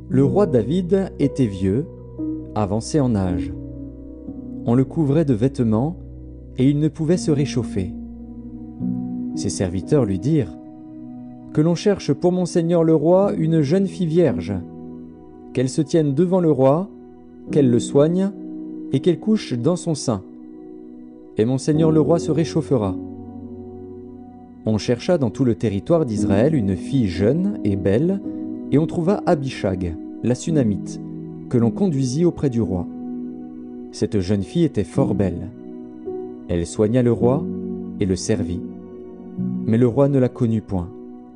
Le roi David était vieux, avancé en âge. On le couvrait de vêtements et il ne pouvait se réchauffer. Ses serviteurs lui dirent « Que l'on cherche pour mon seigneur le roi une jeune fille vierge, qu'elle se tienne devant le roi, qu'elle le soigne et qu'elle couche dans son sein. Et mon seigneur le roi se réchauffera. » On chercha dans tout le territoire d'Israël une fille jeune et belle, et on trouva Abishag, la Sunamite, que l'on conduisit auprès du roi. Cette jeune fille était fort belle. Elle soigna le roi et le servit. Mais le roi ne la connut point.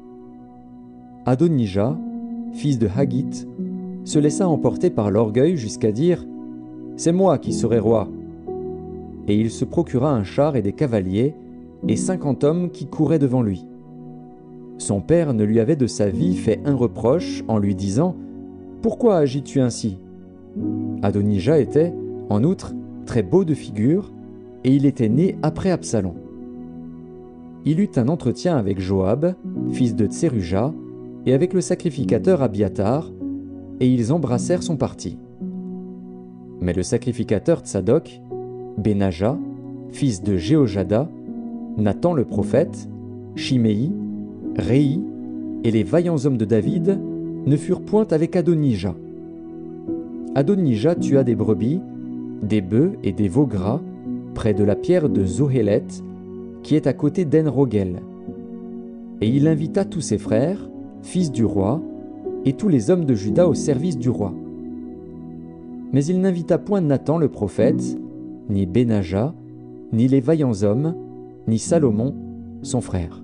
Adonija, fils de Haggith, se laissa emporter par l'orgueil jusqu'à dire « C'est moi qui serai roi !» Et il se procura un char et des cavaliers, et 50 hommes qui couraient devant lui. Son père ne lui avait de sa vie fait un reproche en lui disant « Pourquoi agis-tu ainsi ?» Adonija était, en outre, très beau de figure, et il était né après Absalom. Il eut un entretien avec Joab, fils de Tseruja, et avec le sacrificateur Abiatar, et ils embrassèrent son parti. Mais le sacrificateur Tsadok, Benaja, fils de Jéhojada, Nathan le prophète, Shimei, Réi et les vaillants hommes de David ne furent point avec Adonija. Adonija tua des brebis, des bœufs et des veaux gras près de la pierre de Zohélet, qui est à côté d'En-Rogel. Et il invita tous ses frères, fils du roi, et tous les hommes de Juda au service du roi. Mais il n'invita point Nathan le prophète, ni Benaja, ni les vaillants hommes, ni Salomon, son frère.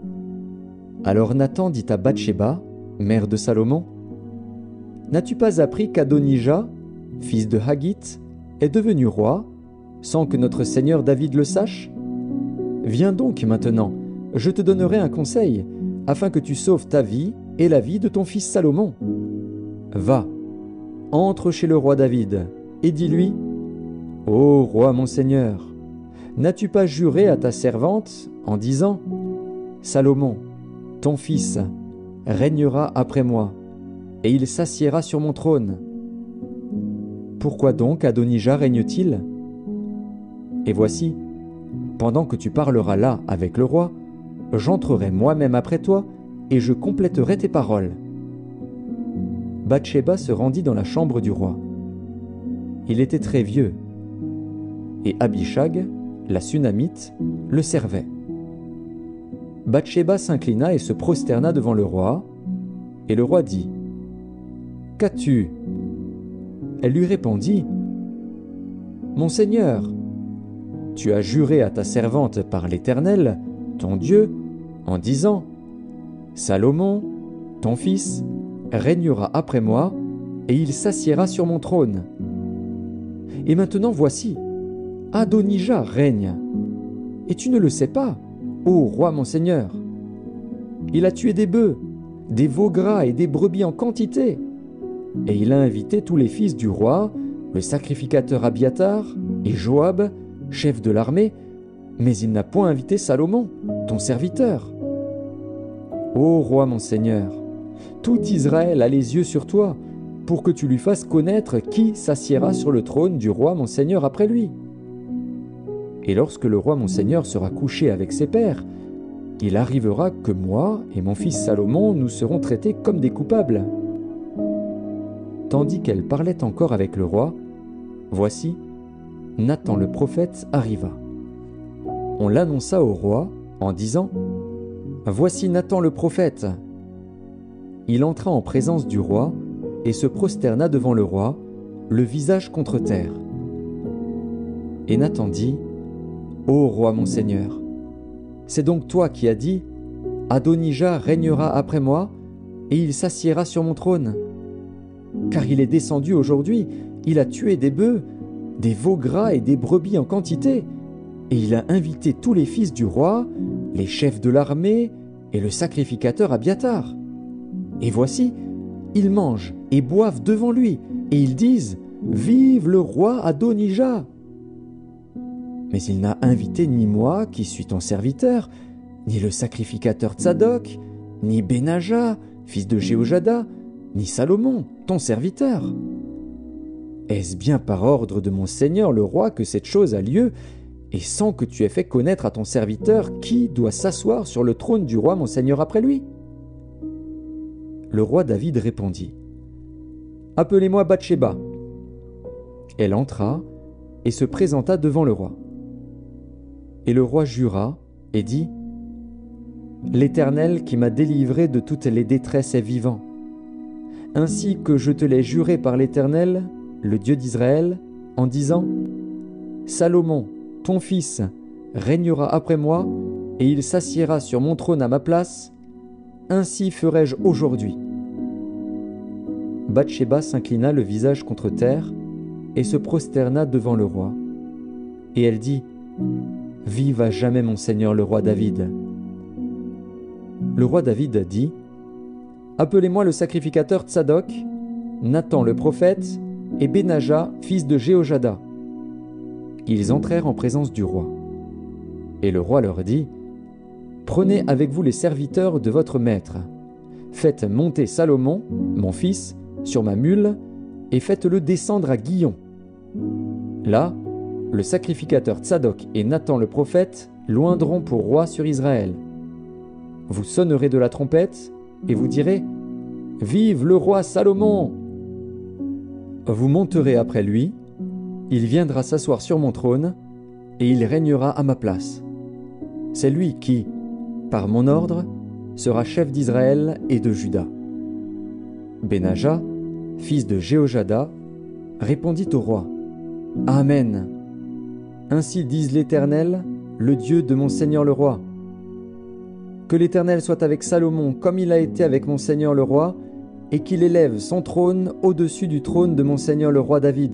Alors Nathan dit à Bathsheba, mère de Salomon, « N'as-tu pas appris qu'Adonija, fils de Haggith, est devenu roi, sans que notre seigneur David le sache? Viens donc maintenant, je te donnerai un conseil, afin que tu sauves ta vie et la vie de ton fils Salomon. Va, entre chez le roi David, et dis-lui, « Ô roi mon seigneur, n'as-tu pas juré à ta servante en disant, « Salomon, ton fils, régnera après moi, et il s'assiéra sur mon trône. » Pourquoi donc Adonija règne-t-il? Et voici, pendant que tu parleras là avec le roi, j'entrerai moi-même après toi, et je compléterai tes paroles. Bathsheba se rendit dans la chambre du roi. Il était très vieux, et Abishag, la Sunamite, le servait. Bathsheba s'inclina et se prosterna devant le roi, et le roi dit « Qu'as-tu » Elle lui répondit « Mon Seigneur, tu as juré à ta servante par l'Éternel, ton Dieu, en disant « Salomon, ton fils, régnera après moi, et il s'assiéra sur mon trône. » Et maintenant voici, Adonija règne, et tu ne le sais pas, ô roi mon seigneur. Il a tué des bœufs, des veaux gras et des brebis en quantité, et il a invité tous les fils du roi, le sacrificateur Abiatar et Joab, chef de l'armée, mais il n'a point invité Salomon, ton serviteur. Ô roi mon seigneur, tout Israël a les yeux sur toi, pour que tu lui fasses connaître qui s'assiera sur le trône du roi mon seigneur après lui. Et lorsque le roi mon seigneur sera couché avec ses pères, il arrivera que moi et mon fils Salomon nous serons traités comme des coupables. » Tandis qu'elle parlait encore avec le roi, voici, Nathan le prophète arriva. On l'annonça au roi en disant « Voici Nathan le prophète. » Il entra en présence du roi et se prosterna devant le roi, le visage contre terre. Et Nathan dit « Ô roi mon seigneur, c'est donc toi qui as dit « Adonija régnera après moi, et il s'assiéra sur mon trône. » Car il est descendu aujourd'hui, il a tué des bœufs, des veaux gras et des brebis en quantité, et il a invité tous les fils du roi, les chefs de l'armée et le sacrificateur Abiatar. Et voici, ils mangent et boivent devant lui, et ils disent « Vive le roi Adonija !» Mais il n'a invité ni moi, qui suis ton serviteur, ni le sacrificateur Tsadok, ni Benaja, fils de Jéhojada, ni Salomon, ton serviteur. Est-ce bien par ordre de mon seigneur le roi que cette chose a lieu, et sans que tu aies fait connaître à ton serviteur qui doit s'asseoir sur le trône du roi mon seigneur après lui ?» Le roi David répondit : « Appelez-moi Bathsheba. » Elle entra et se présenta devant le roi. Et le roi jura et dit : « L'Éternel qui m'a délivré de toutes les détresses est vivant, ainsi que je te l'ai juré par l'Éternel, le Dieu d'Israël, en disant : Salomon, ton fils, régnera après moi, et il s'assiera sur mon trône à ma place. Ainsi ferai-je aujourd'hui. » Bathsheba s'inclina le visage contre terre et se prosterna devant le roi. Et elle dit : « Vive à jamais mon seigneur le roi David. » Le roi David dit : « Appelez-moi le sacrificateur Tsadok, Nathan le prophète et Benaja, fils de Jéhojada. » Ils entrèrent en présence du roi. Et le roi leur dit : « Prenez avec vous les serviteurs de votre maître. Faites monter Salomon, mon fils, sur ma mule, et faites-le descendre à Guillon. Là, le sacrificateur Tsadok et Nathan le prophète l'oindront pour roi sur Israël. Vous sonnerez de la trompette, et vous direz : Vive le roi Salomon ! Vous monterez après lui, il viendra s'asseoir sur mon trône, et il régnera à ma place. C'est lui qui, par mon ordre, sera chef d'Israël et de Juda. » Benaja, fils de Jéhojada, répondit au roi : « Amen. Ainsi dise l'Éternel, le Dieu de mon seigneur le roi. Que l'Éternel soit avec Salomon comme il a été avec mon seigneur le roi, et qu'il élève son trône au-dessus du trône de mon seigneur le roi David. »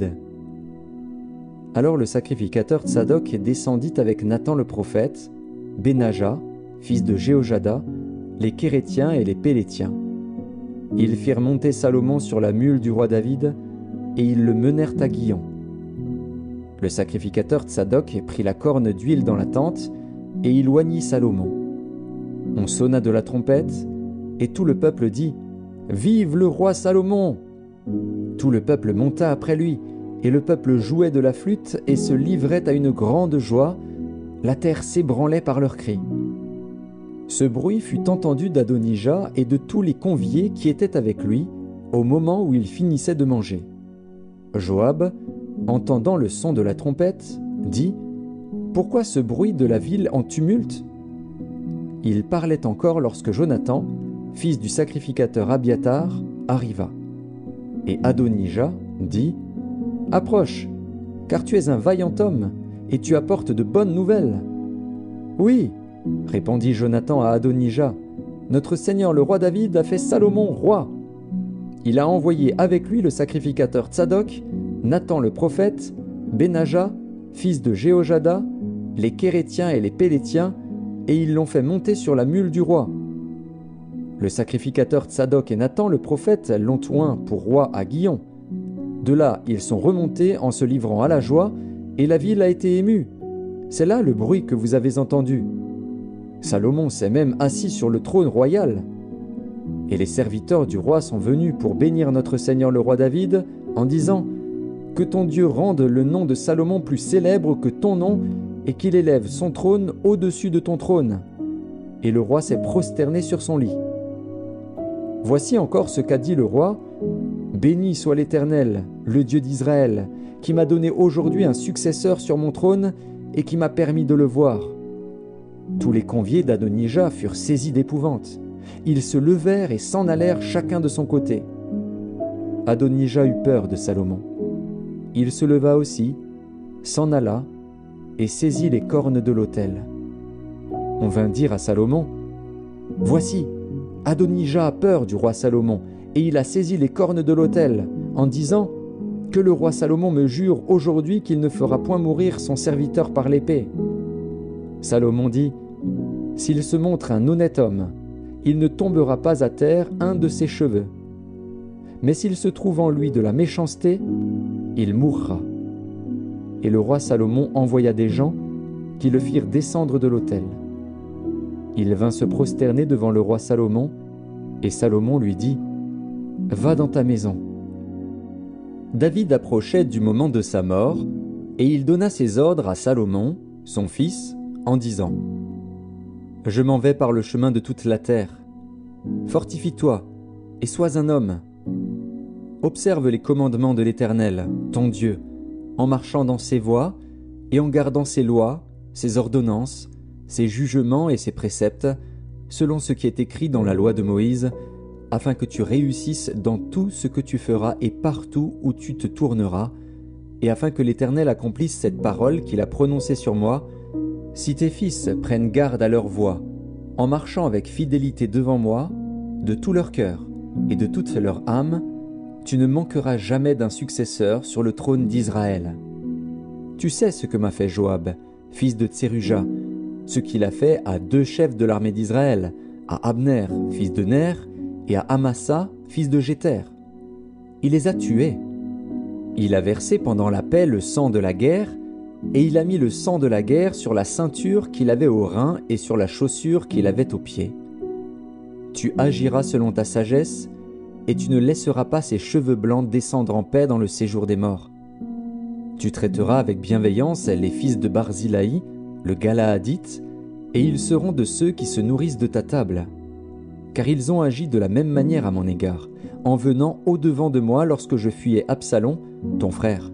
Alors le sacrificateur Tsadok descendit avec Nathan le prophète, Benaja, fils de Jéhojada, les Kérétiens et les Pélétiens. Ils firent monter Salomon sur la mule du roi David, et ils le menèrent à Guillon. Le sacrificateur Tsadok prit la corne d'huile dans la tente, et il oignit Salomon. On sonna de la trompette, et tout le peuple dit : « Vive le roi Salomon !» Tout le peuple monta après lui, et le peuple jouait de la flûte et se livrait à une grande joie. La terre s'ébranlait par leurs cris. Ce bruit fut entendu d'Adonija et de tous les conviés qui étaient avec lui au moment où il finissait de manger. Joab, entendant le son de la trompette, dit : « Pourquoi ce bruit de la ville en tumulte ?» Il parlait encore lorsque Jonathan, fils du sacrificateur Abiatar, arriva. Et Adonija dit : « Approche, car tu es un vaillant homme, et tu apportes de bonnes nouvelles. »« Oui, répondit Jonathan à Adonija, « notre seigneur le roi David a fait Salomon roi. Il a envoyé avec lui le sacrificateur Tsadok, Nathan le prophète, Benaja, fils de Jéhojada, les Kérétiens et les Pélétiens, et ils l'ont fait monter sur la mule du roi. Le sacrificateur Tsadok et Nathan le prophète l'ont oint pour roi à Guillon. De là, ils sont remontés en se livrant à la joie, et la ville a été émue. C'est là le bruit que vous avez entendu. Salomon s'est même assis sur le trône royal. Et les serviteurs du roi sont venus pour bénir notre Seigneur le roi David, en disant : Que ton Dieu rende le nom de Salomon plus célèbre que ton nom, et qu'il élève son trône au-dessus de ton trône. Et le roi s'est prosterné sur son lit. Voici encore ce qu'a dit le roi : Béni soit l'Éternel, le Dieu d'Israël, qui m'a donné aujourd'hui un successeur sur mon trône et qui m'a permis de le voir. Tous les conviés d'Adonija furent saisis d'épouvante. Ils se levèrent et s'en allèrent chacun de son côté. Adonija eut peur de Salomon. Il se leva aussi, s'en alla et saisit les cornes de l'autel. On vint dire à Salomon : Voici, Adonija a peur du roi Salomon, et il a saisi les cornes de l'autel, en disant : Que le roi Salomon me jure aujourd'hui qu'il ne fera point mourir son serviteur par l'épée. Salomon dit : S'il se montre un honnête homme, il ne tombera pas à terre un de ses cheveux. Mais s'il se trouve en lui de la méchanceté, il mourra. Et le roi Salomon envoya des gens qui le firent descendre de l'autel. Il vint se prosterner devant le roi Salomon, et Salomon lui dit : va dans ta maison. » David approchait du moment de sa mort, et il donna ses ordres à Salomon, son fils, en disant : « Je m'en vais par le chemin de toute la terre. Fortifie-toi, et sois un homme. Observe les commandements de l'Éternel, ton Dieu, en marchant dans ses voies, et en gardant ses lois, ses ordonnances, ses jugements et ses préceptes, selon ce qui est écrit dans la loi de Moïse, afin que tu réussisses dans tout ce que tu feras et partout où tu te tourneras, et afin que l'Éternel accomplisse cette parole qu'il a prononcée sur moi, si tes fils prennent garde à leur voie, en marchant avec fidélité devant moi, de tout leur cœur et de toute leur âme, tu ne manqueras jamais d'un successeur sur le trône d'Israël. Tu sais ce que m'a fait Joab, fils de Tseruja, ce qu'il a fait à 2 chefs de l'armée d'Israël, à Abner, fils de Ner, et à Amasa, fils de Jéter. Il les a tués. Il a versé pendant la paix le sang de la guerre, et il a mis le sang de la guerre sur la ceinture qu'il avait au rein et sur la chaussure qu'il avait au pied. Tu agiras selon ta sagesse, et tu ne laisseras pas ses cheveux blancs descendre en paix dans le séjour des morts. Tu traiteras avec bienveillance les fils de Barzilaï, le Galaadite, et ils seront de ceux qui se nourrissent de ta table. Car ils ont agi de la même manière à mon égard, en venant au-devant de moi lorsque je fuyais Absalom, ton frère.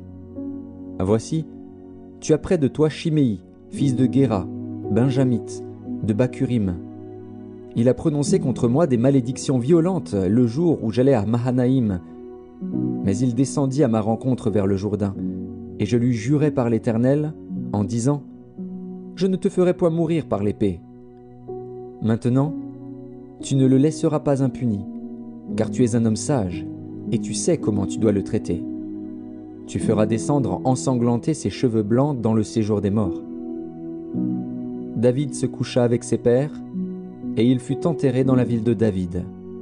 Voici, tu as près de toi Chiméi, fils de Guéra, benjamite, de Bakurim. Il a prononcé contre moi des malédictions violentes le jour où j'allais à Mahanaïm. Mais il descendit à ma rencontre vers le Jourdain, et je lui jurai par l'Éternel, en disant : « Je ne te ferai point mourir par l'épée. » Maintenant, tu ne le laisseras pas impuni, car tu es un homme sage, et tu sais comment tu dois le traiter. Tu feras descendre ensanglantés ses cheveux blancs dans le séjour des morts. David se coucha avec ses pères, et il fut enterré dans la ville de David.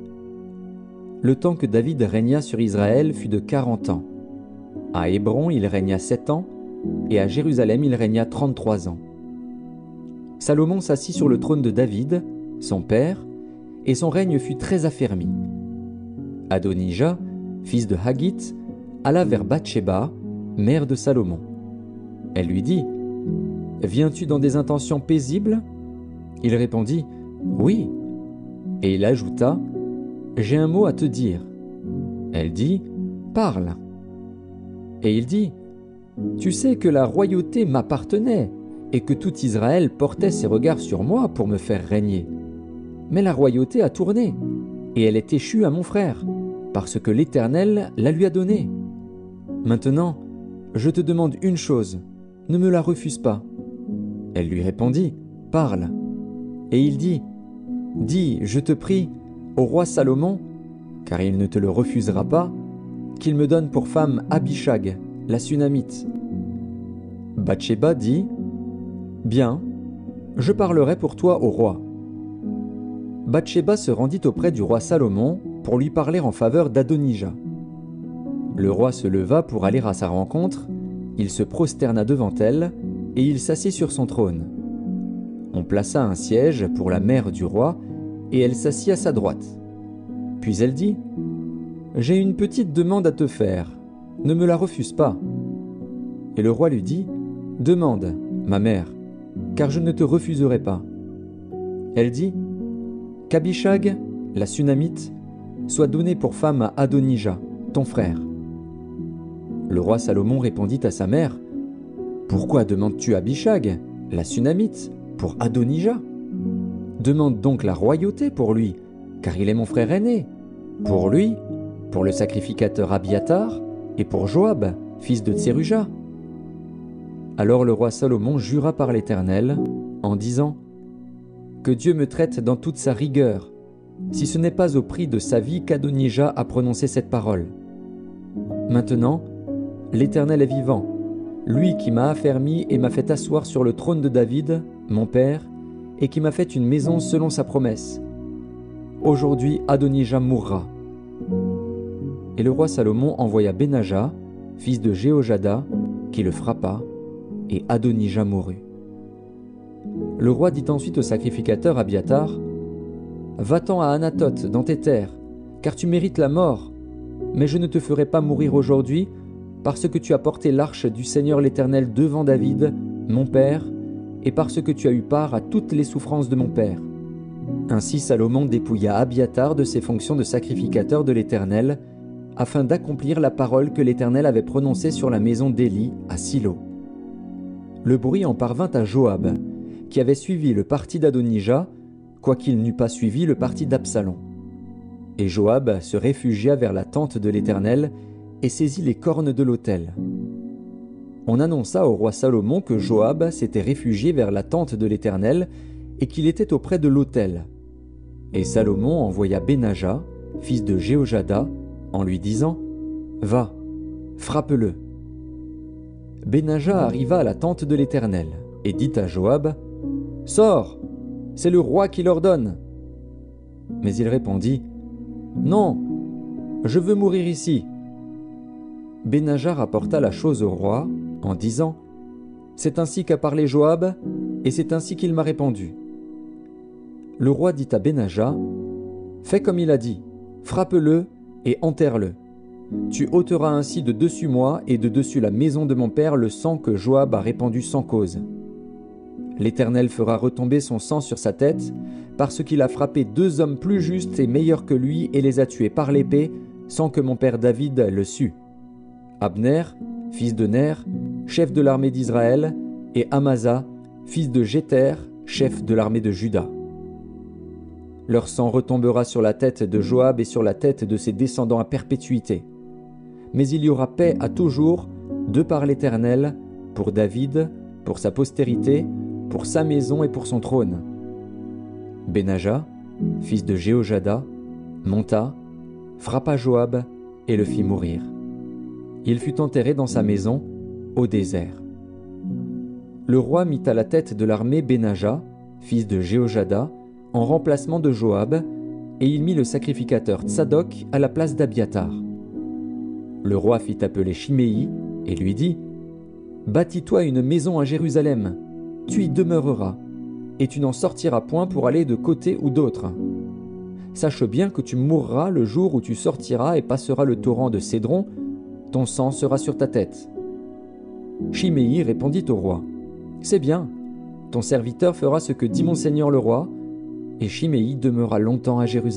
Le temps que David régna sur Israël fut de 40 ans. À Hébron, il régna 7 ans, et à Jérusalem, il régna 33 ans. Salomon s'assit sur le trône de David, son père, et son règne fut très affermi. Adonija, fils de Haggith, alla vers Bathsheba, mère de Salomon. Elle lui dit : « Viens-tu dans des intentions paisibles ? » Il répondit : « Oui. » Et il ajouta : « J'ai un mot à te dire. » Elle dit : « Parle. » Et il dit : « Tu sais que la royauté m'appartenait, et que tout Israël portait ses regards sur moi pour me faire régner. Mais la royauté a tourné, et elle est échue à mon frère, parce que l'Éternel la lui a donnée. Maintenant, je te demande une chose, ne me la refuse pas. » Elle lui répondit : « Parle. » Et il dit : « Dis, je te prie, au roi Salomon, car il ne te le refusera pas, qu'il me donne pour femme Abishag, la Sunamite. » Bathsheba dit : « Bien, je parlerai pour toi au roi. » Bathsheba se rendit auprès du roi Salomon pour lui parler en faveur d'Adonija. Le roi se leva pour aller à sa rencontre, il se prosterna devant elle, et il s'assit sur son trône. On plaça un siège pour la mère du roi, et elle s'assit à sa droite. Puis elle dit : « J'ai une petite demande à te faire, ne me la refuse pas. » Et le roi lui dit : « Demande, ma mère, car je ne te refuserai pas. » Elle dit : « Qu'Abishag, la Sunamite, soit donnée pour femme à Adonija, ton frère. » Le roi Salomon répondit à sa mère : « Pourquoi demandes-tu Abishag, la Sunamite, pour Adonija ? Demande donc la royauté pour lui, car il est mon frère aîné, pour lui, pour le sacrificateur Abiatar, et pour Joab, fils de Tseruja. » Alors le roi Salomon jura par l'Éternel, en disant : « Que Dieu me traite dans toute sa rigueur, si ce n'est pas au prix de sa vie qu'Adonija a prononcé cette parole. Maintenant, l'Éternel est vivant, lui qui m'a affermi et m'a fait asseoir sur le trône de David, mon père, et qui m'a fait une maison selon sa promesse. Aujourd'hui, Adonija mourra. » Et le roi Salomon envoya Benaja, fils de Jéhojada, qui le frappa, et Adonija mourut. Le roi dit ensuite au sacrificateur Abiatar : « Va-t'en à Anathoth, dans tes terres, car tu mérites la mort, mais je ne te ferai pas mourir aujourd'hui, parce que tu as porté l'arche du Seigneur l'Éternel devant David, mon père, et parce que tu as eu part à toutes les souffrances de mon père. » Ainsi Salomon dépouilla Abiathar de ses fonctions de sacrificateur de l'Éternel, afin d'accomplir la parole que l'Éternel avait prononcée sur la maison d'Élie à Silo. Le bruit en parvint à Joab, qui avait suivi le parti d'Adonija, quoiqu'il n'eût pas suivi le parti d'Absalom. Et Joab se réfugia vers la tente de l'Éternel et saisit les cornes de l'autel. On annonça au roi Salomon que Joab s'était réfugié vers la tente de l'Éternel et qu'il était auprès de l'autel. Et Salomon envoya Benaja, fils de Jéhojada, en lui disant « Va, frappe-le ». Benaja arriva à la tente de l'Éternel et dit à Joab « Sors, c'est le roi qui l'ordonne. » Mais il répondit « Non, je veux mourir ici. » Benaja rapporta la chose au roi en disant « C'est ainsi qu'a parlé Joab, et c'est ainsi qu'il m'a répondu. » Le roi dit à Benaja « Fais comme il a dit, frappe-le et enterre-le. Tu ôteras ainsi de dessus moi et de dessus la maison de mon père le sang que Joab a répandu sans cause. L'Éternel fera retomber son sang sur sa tête, parce qu'il a frappé 2 hommes plus justes et meilleurs que lui et les a tués par l'épée, sans que mon père David le sût. Abner, fils de Ner, chef de l'armée d'Israël, et Amasa, fils de Jéter, chef de l'armée de Juda. Leur sang retombera sur la tête de Joab et sur la tête de ses descendants à perpétuité. Mais il y aura paix à toujours, de par l'Éternel, pour David, pour sa postérité, pour sa maison et pour son trône. Benaja, fils de Jéhojada, monta, frappa Joab et le fit mourir. Il fut enterré dans sa maison, au désert. Le roi mit à la tête de l'armée Benaja, fils de Jéhojada, en remplacement de Joab, et il mit le sacrificateur Tsadok à la place d'Abiathar. Le roi fit appeler Chiméi et lui dit « Bâtis-toi une maison à Jérusalem, tu y demeureras, et tu n'en sortiras point pour aller de côté ou d'autre. Sache bien que tu mourras le jour où tu sortiras et passeras le torrent de Cédron, ton sang sera sur ta tête. » Chiméi répondit au roi « C'est bien, ton serviteur fera ce que dit mon seigneur le roi, et Chiméi demeura longtemps à Jérusalem. »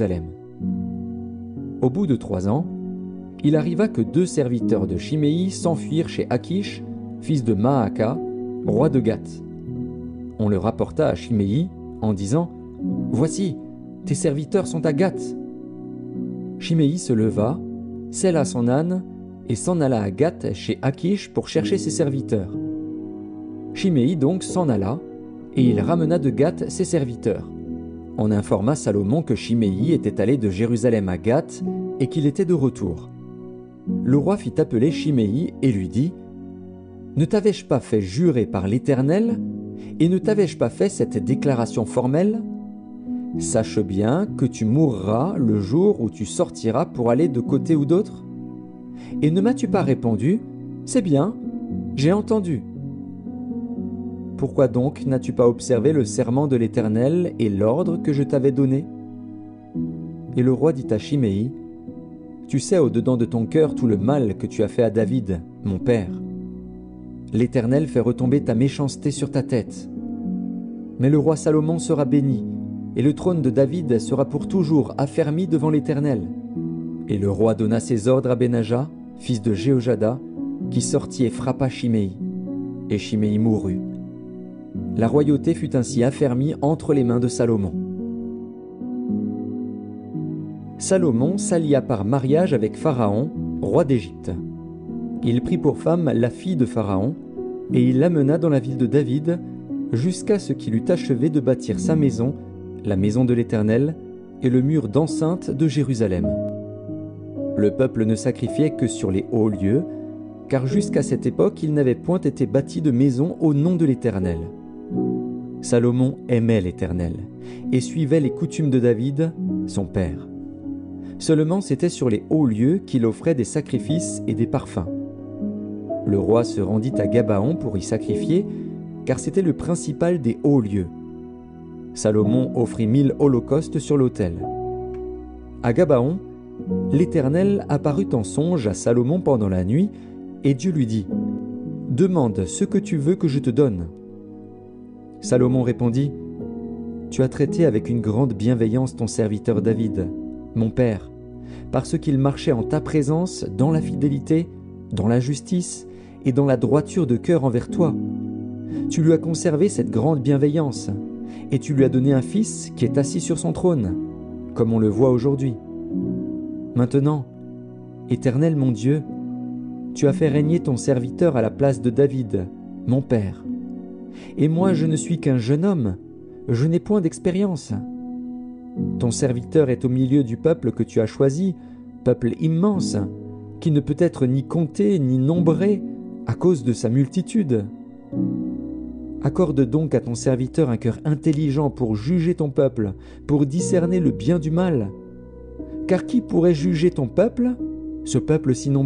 Au bout de 3 ans, il arriva que 2 serviteurs de Chiméi s'enfuirent chez Akish, fils de Maaka, roi de Gath. On le rapporta à Chiméi en disant « Voici, tes serviteurs sont à Gath. » Chiméi se leva, sella son âne et s'en alla à Gath chez Akish pour chercher ses serviteurs. Chiméi donc s'en alla, et il ramena de Gath ses serviteurs. On informa Salomon que Chiméi était allé de Jérusalem à Gath et qu'il était de retour. Le roi fit appeler Chiméi et lui dit « Ne t'avais-je pas fait jurer par l'Éternel, et ne t'avais-je pas fait cette déclaration formelle ? Sache bien que tu mourras le jour où tu sortiras pour aller de côté ou d'autre. Et ne m'as-tu pas répondu « C'est bien, j'ai entendu ». Pourquoi donc n'as-tu pas observé le serment de l'Éternel et l'ordre que je t'avais donné ? » Et le roi dit à Chiméi « Tu sais au-dedans de ton cœur tout le mal que tu as fait à David, mon père. L'Éternel fait retomber ta méchanceté sur ta tête. Mais le roi Salomon sera béni, et le trône de David sera pour toujours affermi devant l'Éternel. » Et le roi donna ses ordres à Benaja, fils de Jéhojada, qui sortit et frappa Chiméi. Et Chiméi mourut. La royauté fut ainsi affermie entre les mains de Salomon. Salomon s'allia par mariage avec Pharaon, roi d'Égypte. Il prit pour femme la fille de Pharaon, et il l'amena dans la ville de David, jusqu'à ce qu'il eût achevé de bâtir sa maison, la maison de l'Éternel, et le mur d'enceinte de Jérusalem. Le peuple ne sacrifiait que sur les hauts lieux, car jusqu'à cette époque il n'avait point été bâti de maison au nom de l'Éternel. Salomon aimait l'Éternel, et suivait les coutumes de David, son père. Seulement c'était sur les hauts lieux qu'il offrait des sacrifices et des parfums. Le roi se rendit à Gabaon pour y sacrifier, car c'était le principal des hauts lieux. Salomon offrit 1000 holocaustes sur l'autel. À Gabaon, l'Éternel apparut en songe à Salomon pendant la nuit, et Dieu lui dit : « Demande ce que tu veux que je te donne. » Salomon répondit : « Tu as traité avec une grande bienveillance ton serviteur David, mon père, parce qu'il marchait en ta présence dans la fidélité, dans la justice et dans la droiture de cœur envers toi. Tu lui as conservé cette grande bienveillance, et tu lui as donné un fils qui est assis sur son trône, comme on le voit aujourd'hui. Maintenant, Éternel mon Dieu, tu as fait régner ton serviteur à la place de David, mon père. Et moi je ne suis qu'un jeune homme, je n'ai point d'expérience. Ton serviteur est au milieu du peuple que tu as choisi, peuple immense, qui ne peut être ni compté ni nombré à cause de sa multitude. Accorde donc à ton serviteur un cœur intelligent pour juger ton peuple, pour discerner le bien du mal. Car qui pourrait juger ton peuple, ce peuple si nombreux ? »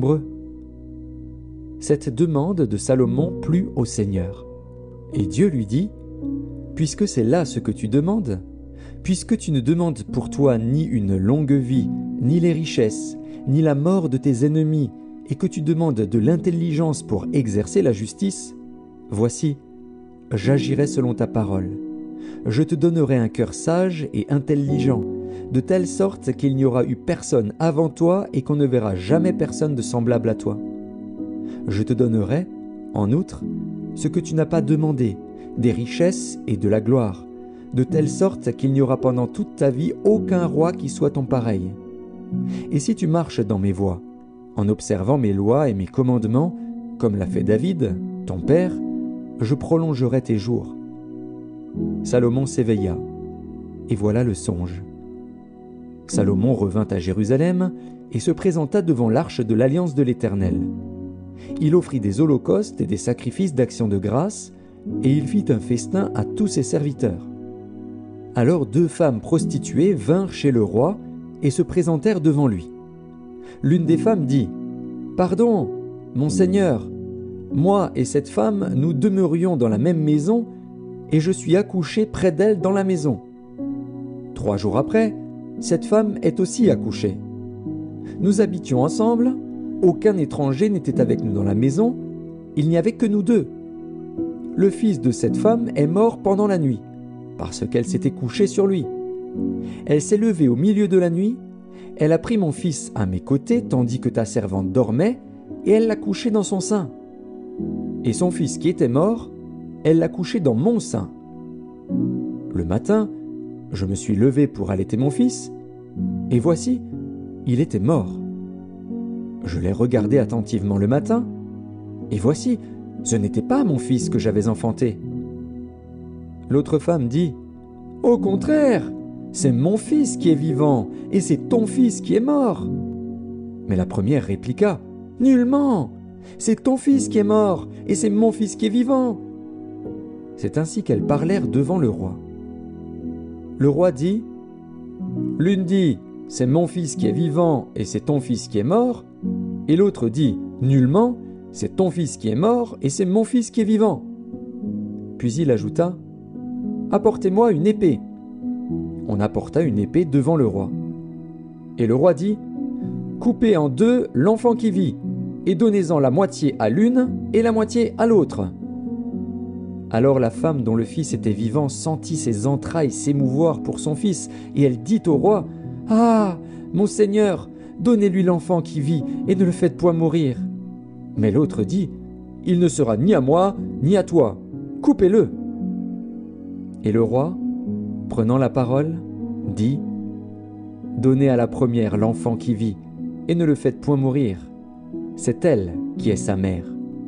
Cette demande de Salomon plut au Seigneur. Et Dieu lui dit : « Puisque c'est là ce que tu demandes, puisque tu ne demandes pour toi ni une longue vie, ni les richesses, ni la mort de tes ennemis, et que tu demandes de l'intelligence pour exercer la justice, voici, j'agirai selon ta parole. Je te donnerai un cœur sage et intelligent, de telle sorte qu'il n'y aura eu personne avant toi et qu'on ne verra jamais personne de semblable à toi. Je te donnerai, en outre, ce que tu n'as pas demandé, des richesses et de la gloire, de telle sorte qu'il n'y aura pendant toute ta vie aucun roi qui soit ton pareil. Et si tu marches dans mes voies, en observant mes lois et mes commandements, comme l'a fait David, ton père, je prolongerai tes jours. » Salomon s'éveilla, et voilà le songe. Salomon revint à Jérusalem et se présenta devant l'arche de l'alliance de l'Éternel. Il offrit des holocaustes et des sacrifices d'action de grâce, et il fit un festin à tous ses serviteurs. Alors 2 femmes prostituées vinrent chez le roi et se présentèrent devant lui. L'une des femmes dit : « Pardon, mon Seigneur, moi et cette femme, nous demeurions dans la même maison, et je suis accouchée près d'elle dans la maison. 3 jours après, cette femme est aussi accouchée. Nous habitions ensemble, aucun étranger n'était avec nous dans la maison, il n'y avait que nous 2. Le fils de cette femme est mort pendant la nuit, parce qu'elle s'était couchée sur lui. Elle s'est levée au milieu de la nuit, elle a pris mon fils à mes côtés tandis que ta servante dormait, et elle l'a couché dans son sein. Et son fils qui était mort, elle l'a couché dans mon sein. Le matin, je me suis levé pour allaiter mon fils, et voici, il était mort. Je l'ai regardé attentivement le matin, et voici, ce n'était pas mon fils que j'avais enfanté. » L'autre femme dit : « Au contraire, c'est mon fils qui est vivant, et c'est ton fils qui est mort. » Mais la première répliqua : « Nullement, c'est ton fils qui est mort, et c'est mon fils qui est vivant. » C'est ainsi qu'elles parlèrent devant le roi. Le roi dit : « L'une dit : c'est mon fils qui est vivant, et c'est ton fils qui est mort. Et l'autre dit : nullement, c'est ton fils qui est mort, et c'est mon fils qui est vivant. » Puis il ajouta : « Apportez-moi une épée. » On apporta une épée devant le roi. Et le roi dit : « Coupez en 2 l'enfant qui vit, et donnez-en la moitié à l'une et la moitié à l'autre. » Alors la femme dont le fils était vivant sentit ses entrailles s'émouvoir pour son fils, et elle dit au roi : « Ah, mon Seigneur, donnez-lui l'enfant qui vit, et ne le faites point mourir. » Mais l'autre dit : « Il ne sera ni à moi, ni à toi. Coupez-le. » Et le roi, prenant la parole, dit : « Donnez à la première l'enfant qui vit, et ne le faites point mourir. C'est elle qui est sa mère. »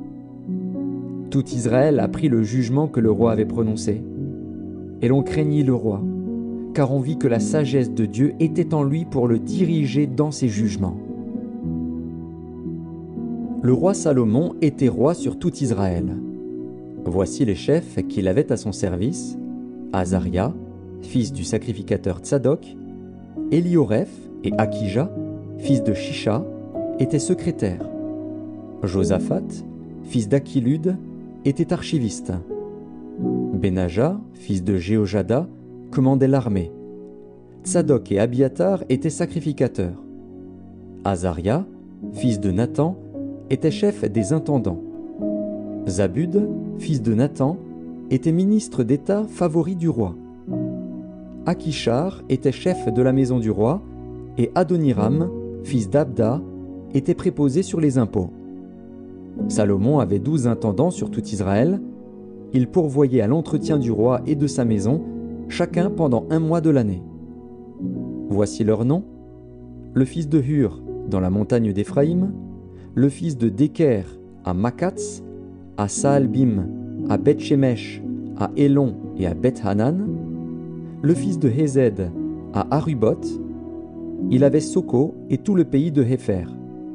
Tout Israël apprit le jugement que le roi avait prononcé. Et l'on craignit le roi, car on vit que la sagesse de Dieu était en lui pour le diriger dans ses jugements. Le roi Salomon était roi sur tout Israël. Voici les chefs qu'il avait à son service : Azaria, fils du sacrificateur Tsadok, Élioreph et Akija, fils de Shisha, étaient secrétaires. Josaphat, fils d'Achilude, était archiviste. Benaja, fils de Jéhojada, commandait l'armée. Tsadok et Abiatar étaient sacrificateurs. Azaria, fils de Nathan, était chef des intendants. Zabud, fils de Nathan, était ministre d'État favori du roi. Akishar était chef de la maison du roi, et Adoniram, fils d'Abda, était préposé sur les impôts. Salomon avait 12 intendants sur tout Israël. Ils pourvoyaient à l'entretien du roi et de sa maison, chacun pendant 1 mois de l'année. Voici leurs noms: le fils de Hur, dans la montagne d'Éphraïm, le fils de Déker, à Makatz, à Saalbim, à Beth-Shemesh, à Élon et à Beth-Hanan, le fils de Hezed, à Aruboth. Il avait Soko et tout le pays de Hépher.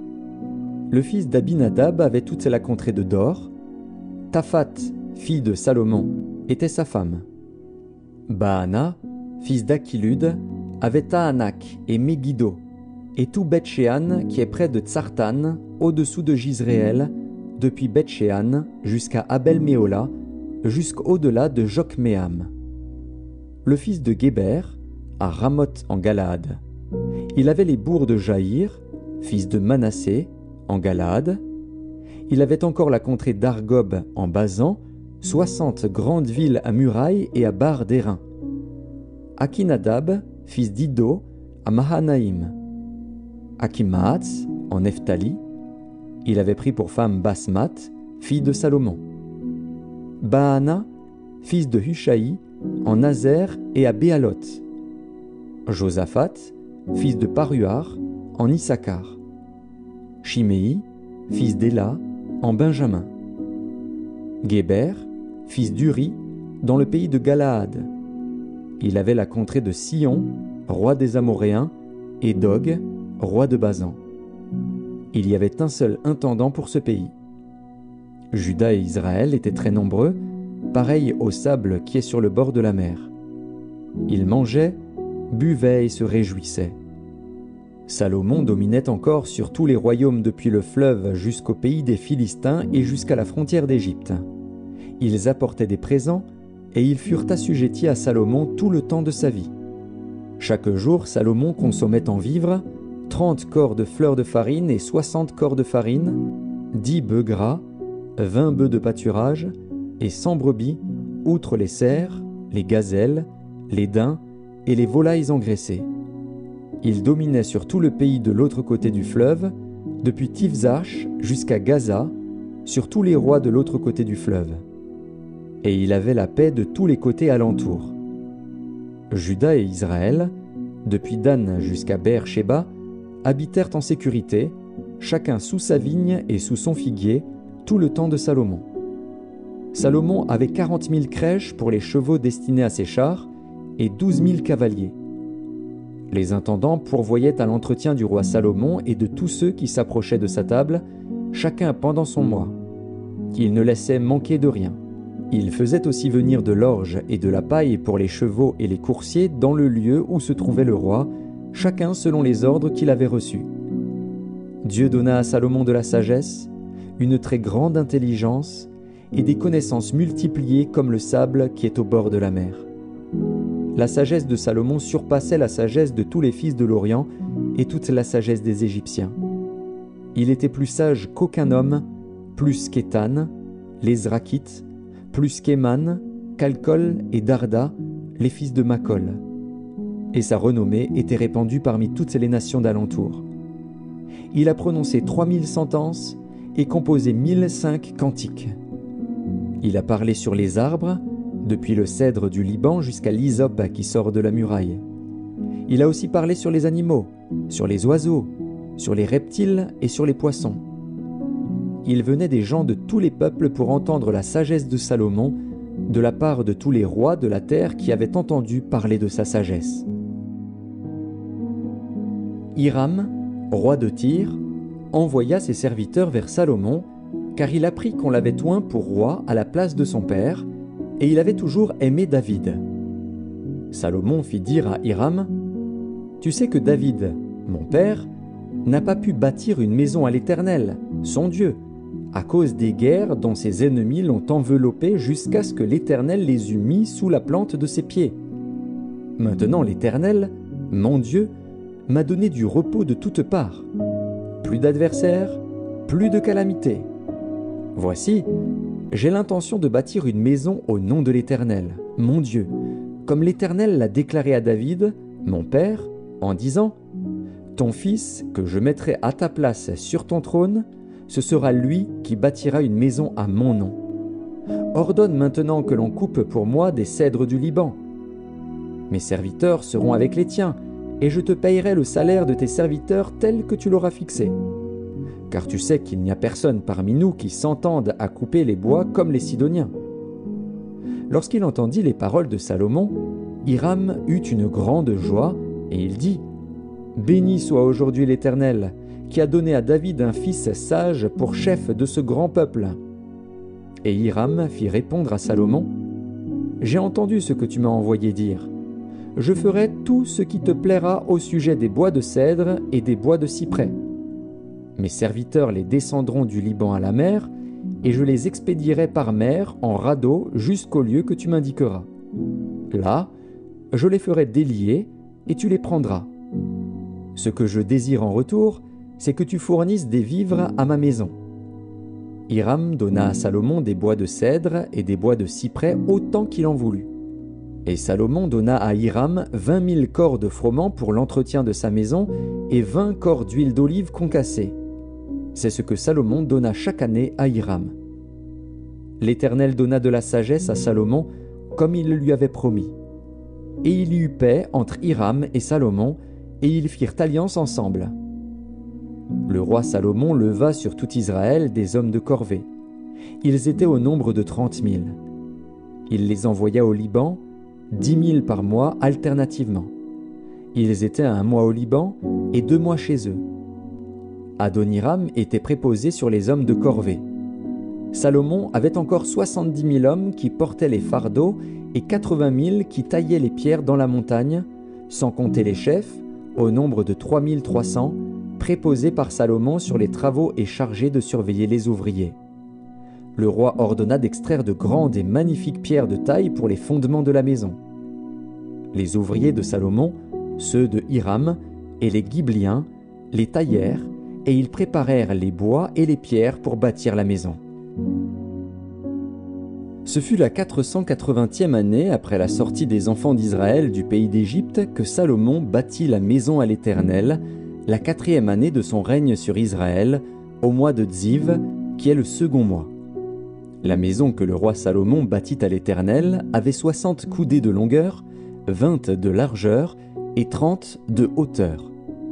Le fils d'Abinadab avait toute la contrée de Dor. Taphat, fille de Salomon, était sa femme. Baana, fils d'Akilud, avait Tahanak et Megiddo, et tout Beth-Shean qui est près de Tsartan, au-dessous de Jizréel, depuis Beth-Shean jusqu'à Abel-Méola, jusqu'au-delà de Jokméam. Le fils de Géber, à Ramoth en Galaad. Il avait les bourgs de Jaïr, fils de Manassé, en Galaad. Il avait encore la contrée d'Argob en Basan, 60 grandes villes à murailles et à barres d'airain. Akinadab, fils d'Iddo, à Mahanaïm. Akimaatz, en Nephtali. Il avait pris pour femme Basmat, fille de Salomon. Baana, fils de Hushaï, en Nazer et à Béaloth. Josaphat, fils de Paruar, en Issachar. Shimei, fils d'Éla, en Benjamin. Géber, fils d'Uri, dans le pays de Galaad. Il avait la contrée de Sion, roi des Amoréens, et d'Og, roi de Basan. Il y avait un seul intendant pour ce pays. Juda et Israël étaient très nombreux, pareils au sable qui est sur le bord de la mer. Ils mangeaient, buvaient et se réjouissaient. Salomon dominait encore sur tous les royaumes depuis le fleuve jusqu'au pays des Philistins et jusqu'à la frontière d'Égypte. Ils apportaient des présents et ils furent assujettis à Salomon tout le temps de sa vie. Chaque jour, Salomon consommait en vivres 30 corps de fleurs de farine et 60 corps de farine, 10 bœufs gras, 20 bœufs de pâturage et 100 brebis, outre les cerfs, les gazelles, les daims et les volailles engraissées. Il dominait sur tout le pays de l'autre côté du fleuve, depuis Tifzarch jusqu'à Gaza, sur tous les rois de l'autre côté du fleuve. Et il avait la paix de tous les côtés alentours. Juda et Israël, depuis Dan jusqu'à Beer-Sheba, habitèrent en sécurité, chacun sous sa vigne et sous son figuier, tout le temps de Salomon. Salomon avait 40 000 crèches pour les chevaux destinés à ses chars et 12 000 cavaliers. Les intendants pourvoyaient à l'entretien du roi Salomon et de tous ceux qui s'approchaient de sa table, chacun pendant son mois. Il ne laissait manquer de rien. Il faisait aussi venir de l'orge et de la paille pour les chevaux et les coursiers dans le lieu où se trouvait le roi, chacun selon les ordres qu'il avait reçus. Dieu donna à Salomon de la sagesse, une très grande intelligence et des connaissances multipliées comme le sable qui est au bord de la mer. La sagesse de Salomon surpassait la sagesse de tous les fils de l'Orient et toute la sagesse des Égyptiens. Il était plus sage qu'aucun homme, plus qu'Étan, les Zrakites, plus qu'Éman, Calcol et Darda, les fils de Macol. Et sa renommée était répandue parmi toutes les nations d'alentour. Il a prononcé 3000 sentences et composé 1005 cantiques. Il a parlé sur les arbres, depuis le cèdre du Liban jusqu'à l'hysope qui sort de la muraille. Il a aussi parlé sur les animaux, sur les oiseaux, sur les reptiles et sur les poissons. Il venait des gens de tous les peuples pour entendre la sagesse de Salomon, de la part de tous les rois de la terre qui avaient entendu parler de sa sagesse. Hiram, roi de Tyr, envoya ses serviteurs vers Salomon, car il apprit qu'on l'avait oint pour roi à la place de son père, et il avait toujours aimé David. Salomon fit dire à Hiram, « Tu sais que David, mon père, n'a pas pu bâtir une maison à l'Éternel, son Dieu, à cause des guerres dont ses ennemis l'ont enveloppé jusqu'à ce que l'Éternel les eût mis sous la plante de ses pieds. Maintenant l'Éternel, mon Dieu, m'a donné du repos de toutes parts. plus d'adversaires, plus de calamités. Voici, j'ai l'intention de bâtir une maison au nom de l'Éternel, mon Dieu, comme l'Éternel l'a déclaré à David, mon père, en disant « Ton fils, que je mettrai à ta place sur ton trône, ce sera lui qui bâtira une maison à mon nom. Ordonne maintenant que l'on coupe pour moi des cèdres du Liban. Mes serviteurs seront avec les tiens, et je te payerai le salaire de tes serviteurs tel que tu l'auras fixé. Car tu sais qu'il n'y a personne parmi nous qui s'entende à couper les bois comme les Sidoniens. » Lorsqu'il entendit les paroles de Salomon, Hiram eut une grande joie, et il dit « Béni soit aujourd'hui l'Éternel, qui a donné à David un fils sage pour chef de ce grand peuple. » Et Hiram fit répondre à Salomon « J'ai entendu ce que tu m'as envoyé dire. Je ferai tout ce qui te plaira au sujet des bois de cèdre et des bois de cyprès. Mes serviteurs les descendront du Liban à la mer, et je les expédierai par mer en radeau jusqu'au lieu que tu m'indiqueras. Là, je les ferai délier, et tu les prendras. Ce que je désire en retour, c'est que tu fournisses des vivres à ma maison. » Hiram donna à Salomon des bois de cèdre et des bois de cyprès autant qu'il en voulut. Et Salomon donna à Hiram 20 000 corps de froment pour l'entretien de sa maison et 20 corps d'huile d'olive concassée. C'est ce que Salomon donna chaque année à Hiram. L'Éternel donna de la sagesse à Salomon, comme il le lui avait promis. Et il y eut paix entre Hiram et Salomon, et ils firent alliance ensemble. Le roi Salomon leva sur tout Israël des hommes de corvée. Ils étaient au nombre de 30 000. Il les envoya au Liban, 10 000 par mois alternativement. Ils étaient 1 mois au Liban et 2 mois chez eux. Adoniram était préposé sur les hommes de corvée. Salomon avait encore 70 000 hommes qui portaient les fardeaux et 80 000 qui taillaient les pierres dans la montagne, sans compter les chefs, au nombre de 3 300, préposés par Salomon sur les travaux et chargés de surveiller les ouvriers. Le roi ordonna d'extraire de grandes et magnifiques pierres de taille pour les fondements de la maison. Les ouvriers de Salomon, ceux de Hiram et les Ghibliens, les taillèrent, et ils préparèrent les bois et les pierres pour bâtir la maison. Ce fut la 480e année après la sortie des enfants d'Israël du pays d'Égypte que Salomon bâtit la maison à l'Éternel, la 4e année de son règne sur Israël, au mois de Tsiv, qui est le second mois. La maison que le roi Salomon bâtit à l'Éternel avait 60 coudées de longueur, 20 de largeur et 30 de hauteur.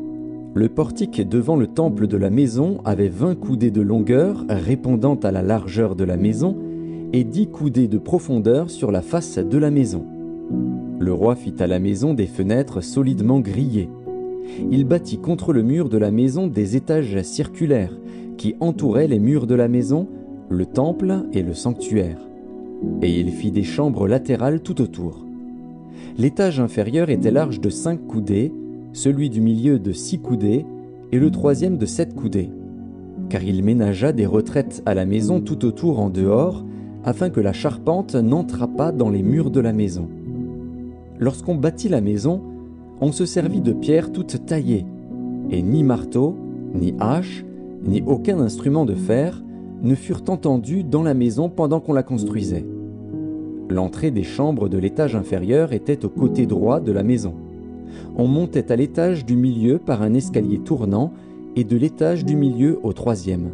Le portique devant le temple de la maison avait 20 coudées de longueur répondant à la largeur de la maison et 10 coudées de profondeur sur la face de la maison. Le roi fit à la maison des fenêtres solidement grillées. Il bâtit contre le mur de la maison des étages circulaires qui entouraient les murs de la maison, le temple et le sanctuaire. Et il fit des chambres latérales tout autour. L'étage inférieur était large de 5 coudées, celui du milieu de 6 coudées et le troisième de 7 coudées, car il ménagea des retraites à la maison tout autour en dehors, afin que la charpente n'entrât pas dans les murs de la maison. Lorsqu'on bâtit la maison, on se servit de pierres toutes taillées, et ni marteau, ni hache, ni aucun instrument de fer ne furent entendus dans la maison pendant qu'on la construisait. L'entrée des chambres de l'étage inférieur était au côté droit de la maison. On montait à l'étage du milieu par un escalier tournant et de l'étage du milieu au troisième.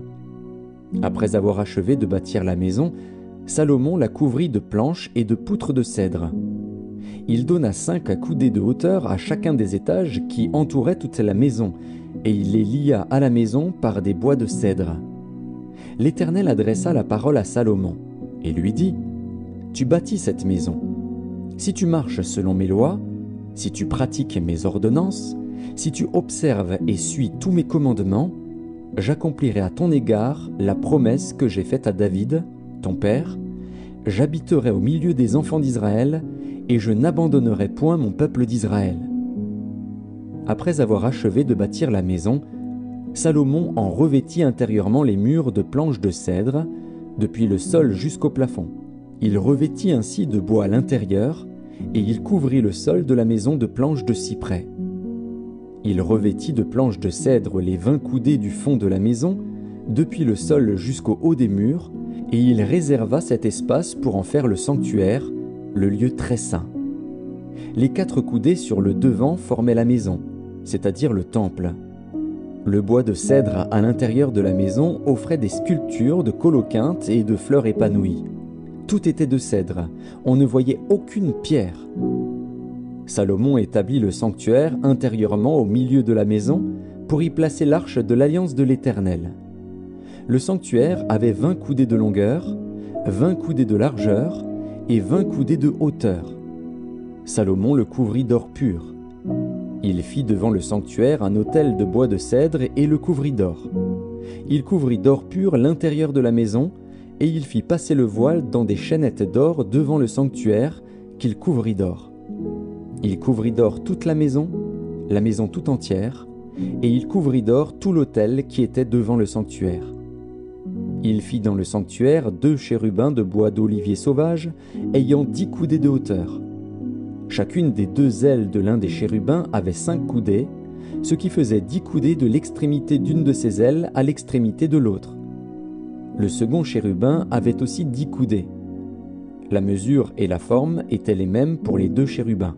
Après avoir achevé de bâtir la maison, Salomon la couvrit de planches et de poutres de cèdre. Il donna 5 coudées de hauteur à chacun des étages qui entouraient toute la maison, et il les lia à la maison par des bois de cèdre. L'Éternel adressa la parole à Salomon, et lui dit : « Tu bâtis cette maison. Si tu marches selon mes lois, si tu pratiques mes ordonnances, si tu observes et suis tous mes commandements, j'accomplirai à ton égard la promesse que j'ai faite à David, ton père. J'habiterai au milieu des enfants d'Israël, et je n'abandonnerai point mon peuple d'Israël. » Après avoir achevé de bâtir la maison, Salomon en revêtit intérieurement les murs de planches de cèdre, depuis le sol jusqu'au plafond. Il revêtit ainsi de bois à l'intérieur, et il couvrit le sol de la maison de planches de cyprès. Il revêtit de planches de cèdre les 20 coudées du fond de la maison, depuis le sol jusqu'au haut des murs, et il réserva cet espace pour en faire le sanctuaire, le lieu très saint. Les 4 coudées sur le devant formaient la maison, c'est-à-dire le temple. Le bois de cèdre à l'intérieur de la maison offrait des sculptures de coloquintes et de fleurs épanouies. Tout était de cèdre, on ne voyait aucune pierre. Salomon établit le sanctuaire intérieurement au milieu de la maison pour y placer l'arche de l'alliance de l'Éternel. Le sanctuaire avait 20 coudées de longueur, 20 coudées de largeur et 20 coudées de hauteur. Salomon le couvrit d'or pur. Il fit devant le sanctuaire un autel de bois de cèdre et le couvrit d'or. Il couvrit d'or pur l'intérieur de la maison, et il fit passer le voile dans des chaînettes d'or devant le sanctuaire qu'il couvrit d'or. Il couvrit d'or toute la maison tout entière, et il couvrit d'or tout l'autel qui était devant le sanctuaire. Il fit dans le sanctuaire 2 chérubins de bois d'olivier sauvage, ayant 10 coudées de hauteur. Chacune des 2 ailes de l'un des chérubins avait 5 coudées, ce qui faisait 10 coudées de l'extrémité d'une de ses ailes à l'extrémité de l'autre. Le second chérubin avait aussi 10 coudées. La mesure et la forme étaient les mêmes pour les 2 chérubins.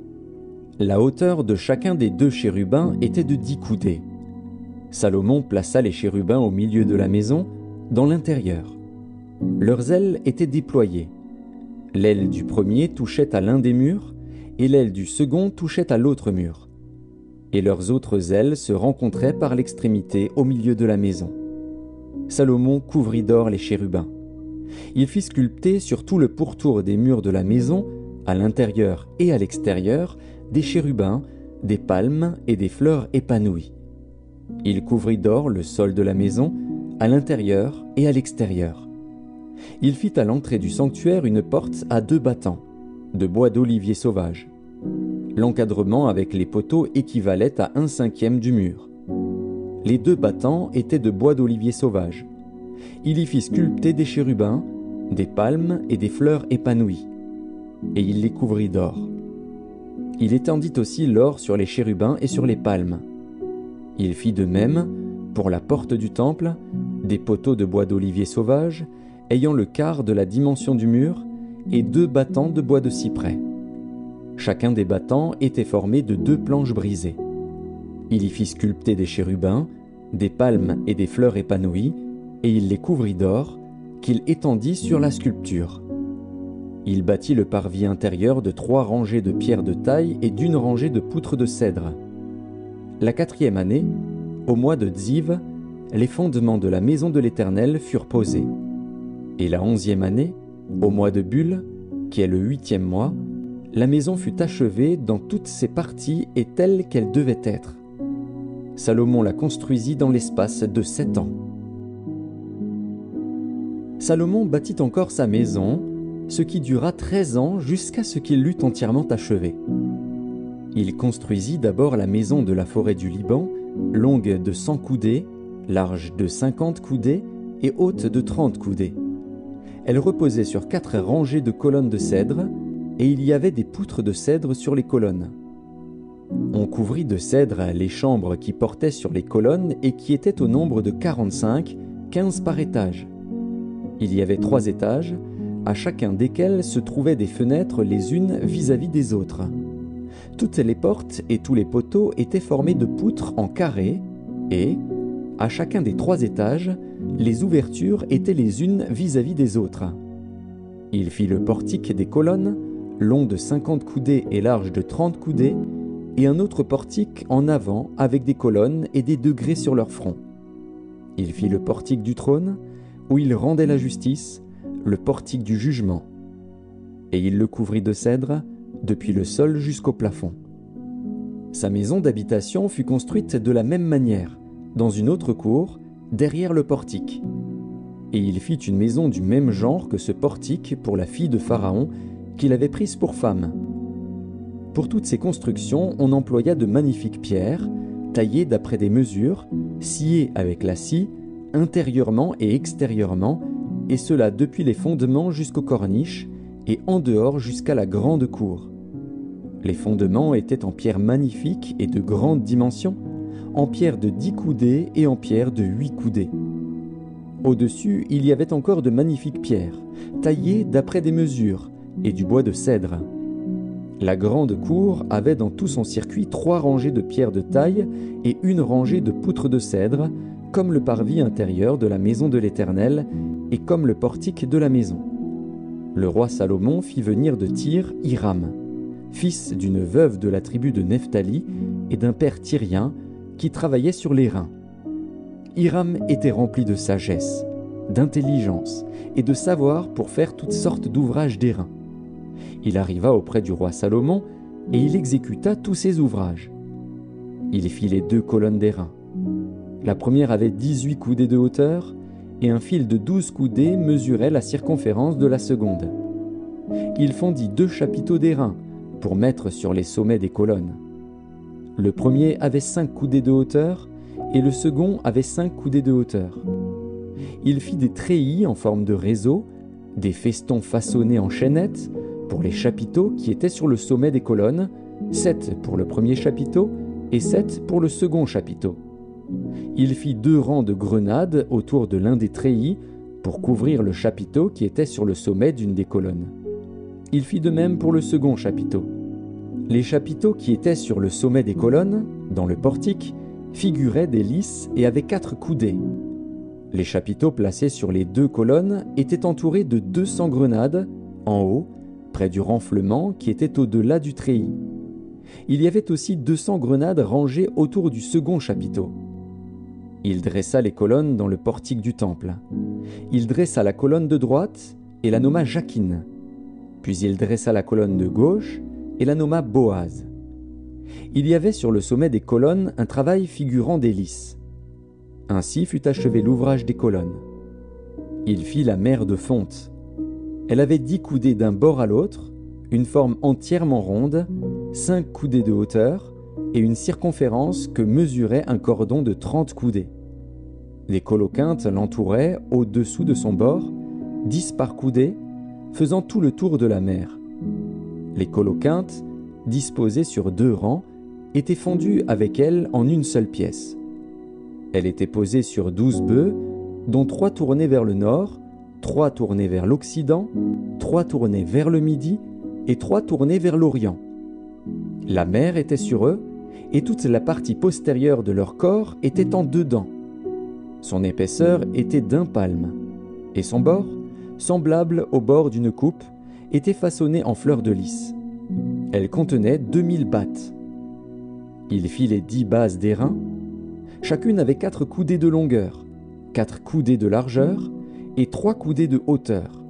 La hauteur de chacun des 2 chérubins était de 10 coudées. Salomon plaça les chérubins au milieu de la maison, dans l'intérieur. Leurs ailes étaient déployées. L'aile du premier touchait à l'un des murs, et l'aile du second touchait à l'autre mur. Et leurs autres ailes se rencontraient par l'extrémité au milieu de la maison. Salomon couvrit d'or les chérubins. Il fit sculpter sur tout le pourtour des murs de la maison, à l'intérieur et à l'extérieur, des chérubins, des palmes et des fleurs épanouies. Il couvrit d'or le sol de la maison, à l'intérieur et à l'extérieur. Il fit à l'entrée du sanctuaire une porte à 2 battants, de bois d'olivier sauvage. L'encadrement avec les poteaux équivalait à 1/5 du mur. Les 2 battants étaient de bois d'olivier sauvage. Il y fit sculpter des chérubins, des palmes et des fleurs épanouies, et il les couvrit d'or. Il étendit aussi l'or sur les chérubins et sur les palmes. Il fit de même, pour la porte du temple, des poteaux de bois d'olivier sauvage, ayant le quart de la dimension du mur, et 2 battants de bois de cyprès. Chacun des battants était formé de 2 planches brisées. Il y fit sculpter des chérubins, des palmes et des fleurs épanouies, et il les couvrit d'or, qu'il étendit sur la sculpture. Il bâtit le parvis intérieur de 3 rangées de pierres de taille et d'1 rangée de poutres de cèdre. La 4e année, au mois de Dziv, les fondements de la maison de l'Éternel furent posés. Et la 11e année, au mois de Bul, qui est le 8e mois, la maison fut achevée dans toutes ses parties et telle qu'elle devait être. Salomon la construisit dans l'espace de 7 ans. Salomon bâtit encore sa maison, ce qui dura 13 ans jusqu'à ce qu'il l'eût entièrement achevée. Il construisit d'abord la maison de la forêt du Liban, longue de 100 coudées, large de 50 coudées et haute de 30 coudées. Elle reposait sur 4 rangées de colonnes de cèdre, et il y avait des poutres de cèdre sur les colonnes. On couvrit de cèdre les chambres qui portaient sur les colonnes et qui étaient au nombre de 45, 15 par étage. Il y avait 3 étages, à chacun desquels se trouvaient des fenêtres les unes vis-à-vis des autres. Toutes les portes et tous les poteaux étaient formés de poutres en carré et, à chacun des 3 étages, les ouvertures étaient les unes vis-à-vis des autres. Il fit le portique des colonnes, long de 50 coudées et large de 30 coudées, et un autre portique en avant avec des colonnes et des degrés sur leur front. Il fit le portique du trône, où il rendait la justice, le portique du jugement. Et il le couvrit de cèdre, depuis le sol jusqu'au plafond. Sa maison d'habitation fut construite de la même manière, dans une autre cour, derrière le portique. Et il fit une maison du même genre que ce portique pour la fille de Pharaon, qu'il avait prise pour femme. Pour toutes ces constructions, on employa de magnifiques pierres, taillées d'après des mesures, sciées avec la scie, intérieurement et extérieurement, et cela depuis les fondements jusqu'aux corniches, et en dehors jusqu'à la grande cour. Les fondements étaient en pierre magnifique et de grande dimension, en pierre de 10 coudées et en pierre de 8 coudées. Au-dessus, il y avait encore de magnifiques pierres, taillées d'après des mesures, et du bois de cèdre. La grande cour avait dans tout son circuit 3 rangées de pierres de taille et 1 rangée de poutres de cèdre, comme le parvis intérieur de la maison de l'Éternel et comme le portique de la maison. Le roi Salomon fit venir de Tyr Hiram, fils d'une veuve de la tribu de Nephtali et d'un père tyrien qui travaillait sur les reins. Hiram était rempli de sagesse, d'intelligence et de savoir pour faire toutes sortes d'ouvrages d'airain. Il arriva auprès du roi Salomon et il exécuta tous ses ouvrages. Il fit les 2 colonnes d'airain. La première avait 18 coudées de hauteur et un fil de 12 coudées mesurait la circonférence de la seconde. Il fondit 2 chapiteaux d'airain pour mettre sur les sommets des colonnes. Le premier avait 5 coudées de hauteur et le second avait 5 coudées de hauteur. Il fit des treillis en forme de réseau, des festons façonnés en chaînettes pour les chapiteaux qui étaient sur le sommet des colonnes, 7 pour le premier chapiteau et 7 pour le second chapiteau. Il fit 2 rangs de grenades autour de l'un des treillis pour couvrir le chapiteau qui était sur le sommet d'une des colonnes. Il fit de même pour le second chapiteau. Les chapiteaux qui étaient sur le sommet des colonnes, dans le portique, figuraient des lys et avaient 4 coudées. Les chapiteaux placés sur les 2 colonnes étaient entourés de 200 grenades, en haut, près du renflement qui était au-delà du treillis. Il y avait aussi 200 grenades rangées autour du second chapiteau. Il dressa les colonnes dans le portique du temple. Il dressa la colonne de droite et la nomma Jachin. Puis il dressa la colonne de gauche et la nomma Boaz. Il y avait sur le sommet des colonnes un travail figurant des lys. Ainsi fut achevé l'ouvrage des colonnes. Il fit la mer de fonte. Elle avait 10 coudées d'un bord à l'autre, une forme entièrement ronde, 5 coudées de hauteur et une circonférence que mesurait un cordon de 30 coudées. Les coloquintes l'entouraient au-dessous de son bord, 10 par coudée, faisant tout le tour de la mer. Les coloquintes, disposées sur 2 rangs, étaient fondues avec elle en une seule pièce. Elle était posée sur 12 bœufs, dont 3 tournaient vers le nord, 3 tournaient vers l'occident, 3 tournaient vers le midi et 3 tournaient vers l'orient. La mer était sur eux, et toute la partie postérieure de leur corps était en dedans. Son épaisseur était d'1 palme, et son bord, semblable au bord d'une coupe, était façonné en fleurs de lys. Elle contenait 2000 battes. Il fit les 10 bases d'airain. Chacune avait 4 coudées de longueur, 4 coudées de largeur et 3 coudées de hauteur.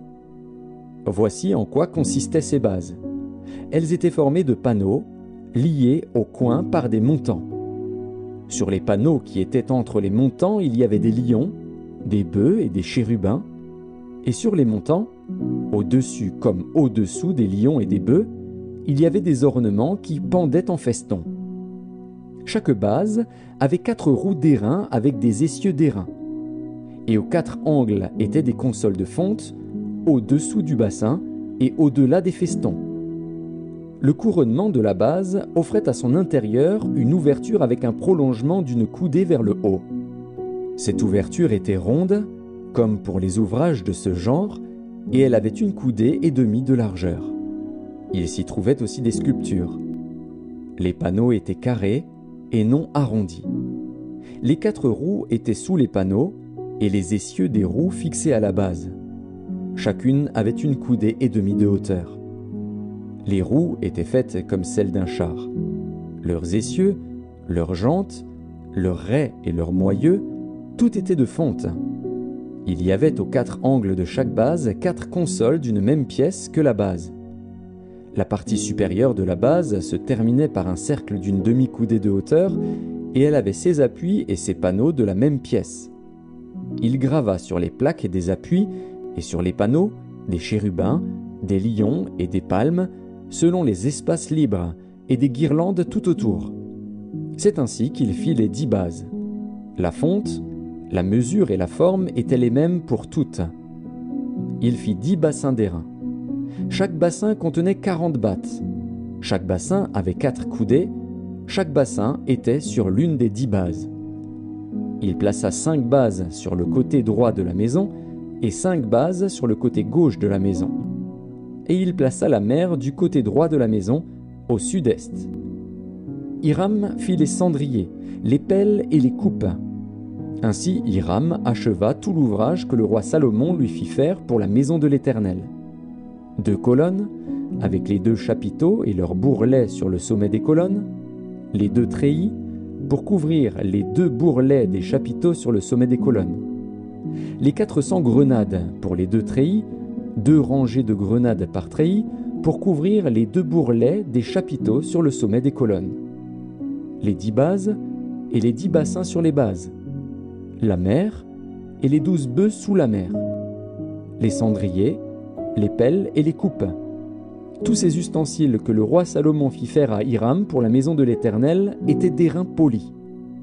Voici en quoi consistaient ces bases. Elles étaient formées de panneaux, liés au coin par des montants. Sur les panneaux qui étaient entre les montants, il y avait des lions, des bœufs et des chérubins. Et sur les montants, au-dessus comme au-dessous des lions et des bœufs, il y avait des ornements qui pendaient en festons. Chaque base avait 4 roues d'airain avec des essieux d'airain. Et aux 4 angles étaient des consoles de fonte, au-dessous du bassin et au-delà des festons. Le couronnement de la base offrait à son intérieur une ouverture avec un prolongement d'une coudée vers le haut. Cette ouverture était ronde, comme pour les ouvrages de ce genre, et elle avait 1 coudée et demie de largeur. Il s'y trouvait aussi des sculptures. Les panneaux étaient carrés et non arrondis. Les 4 roues étaient sous les panneaux et les essieux des roues fixés à la base. Chacune avait 1 coudée et demie de hauteur. Les roues étaient faites comme celles d'un char. Leurs essieux, leurs jantes, leurs raies et leurs moyeux, tout était de fonte. Il y avait aux 4 angles de chaque base 4 consoles d'une même pièce que la base. La partie supérieure de la base se terminait par un cercle d'une demi-coudée de hauteur et elle avait ses appuis et ses panneaux de la même pièce. Il grava sur les plaques des appuis et sur les panneaux des chérubins, des lions et des palmes, selon les espaces libres, et des guirlandes tout autour. C'est ainsi qu'il fit les 10 bases. La fonte, la mesure et la forme étaient les mêmes pour toutes. Il fit 10 bassins d'airain. Chaque bassin contenait 40 battes. Chaque bassin avait 4 coudées, chaque bassin était sur l'une des 10 bases. Il plaça 5 bases sur le côté droit de la maison et 5 bases sur le côté gauche de la maison. Et il plaça la mer du côté droit de la maison, au sud-est. Hiram fit les cendriers, les pelles et les coupes. Ainsi Hiram acheva tout l'ouvrage que le roi Salomon lui fit faire pour la maison de l'Éternel. 2 colonnes, avec les 2 chapiteaux et leurs bourrelets sur le sommet des colonnes, les 2 treillis, pour couvrir les 2 bourrelets des chapiteaux sur le sommet des colonnes, les 400 grenades pour les 2 treillis, 2 rangées de grenades par treillis, pour couvrir les 2 bourrelets des chapiteaux sur le sommet des colonnes, les 10 bases et les 10 bassins sur les bases, la mer et les 12 bœufs sous la mer, les cendriers, les pelles et les coupes. Tous ces ustensiles que le roi Salomon fit faire à Hiram pour la maison de l'Éternel étaient d'airain poli.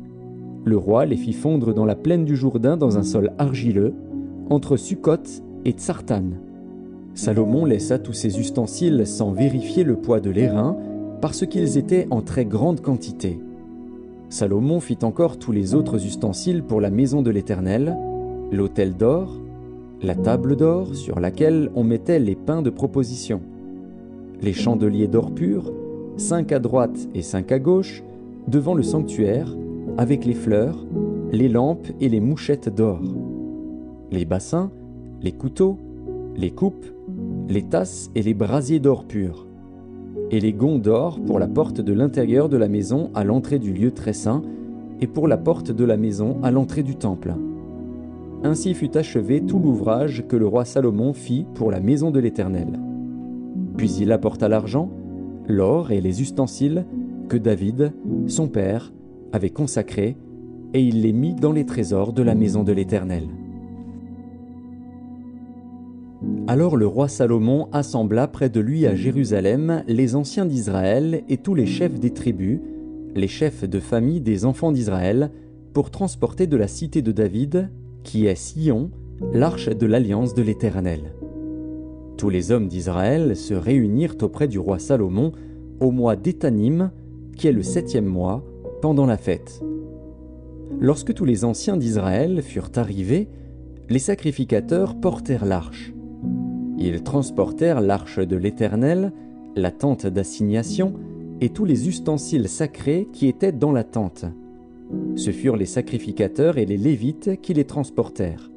Le roi les fit fondre dans la plaine du Jourdain dans un sol argileux, entre Sukkot et Tsartan. Salomon laissa tous ces ustensiles sans vérifier le poids de l'airain, parce qu'ils étaient en très grande quantité. Salomon fit encore tous les autres ustensiles pour la maison de l'Éternel, l'autel d'or, la table d'or sur laquelle on mettait les pains de proposition, les chandeliers d'or pur, 5 à droite et 5 à gauche, devant le sanctuaire, avec les fleurs, les lampes et les mouchettes d'or, les bassins, les couteaux, les coupes, les tasses et les brasiers d'or pur, et les gonds d'or pour la porte de l'intérieur de la maison à l'entrée du lieu très saint, et pour la porte de la maison à l'entrée du temple. Ainsi fut achevé tout l'ouvrage que le roi Salomon fit pour la maison de l'Éternel. Puis il apporta l'argent, l'or et les ustensiles que David, son père, avait consacrés, et il les mit dans les trésors de la maison de l'Éternel. Alors le roi Salomon assembla près de lui à Jérusalem les anciens d'Israël et tous les chefs des tribus, les chefs de famille des enfants d'Israël, pour transporter de la cité de David, qui est Sion, l'arche de l'alliance de l'Éternel. Tous les hommes d'Israël se réunirent auprès du roi Salomon au mois d'Étanim, qui est le 7e mois, pendant la fête. Lorsque tous les anciens d'Israël furent arrivés, les sacrificateurs portèrent l'arche. Ils transportèrent l'arche de l'Éternel, la tente d'assignation et tous les ustensiles sacrés qui étaient dans la tente. Ce furent les sacrificateurs et les Lévites qui les transportèrent.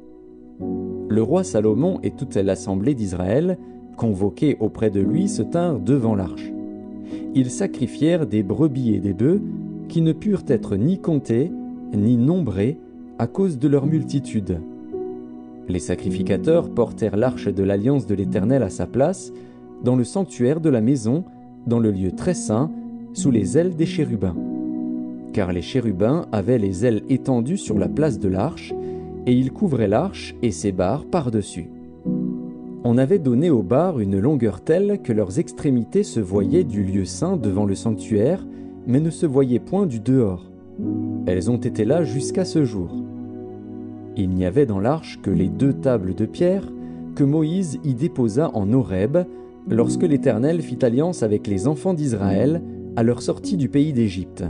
Le roi Salomon et toute l'assemblée d'Israël, convoqués auprès de lui, se tinrent devant l'arche. Ils sacrifièrent des brebis et des bœufs qui ne purent être ni comptés ni nombrés à cause de leur multitude. Les sacrificateurs portèrent l'arche de l'alliance de l'Éternel à sa place, dans le sanctuaire de la maison, dans le lieu très saint, sous les ailes des chérubins. Car les chérubins avaient les ailes étendues sur la place de l'arche, et ils couvraient l'arche et ses barres par-dessus. On avait donné aux barres une longueur telle que leurs extrémités se voyaient du lieu saint devant le sanctuaire, mais ne se voyaient point du dehors. Elles ont été là jusqu'à ce jour. Il n'y avait dans l'arche que les 2 tables de pierre que Moïse y déposa en Horeb, lorsque l'Éternel fit alliance avec les enfants d'Israël à leur sortie du pays d'Égypte.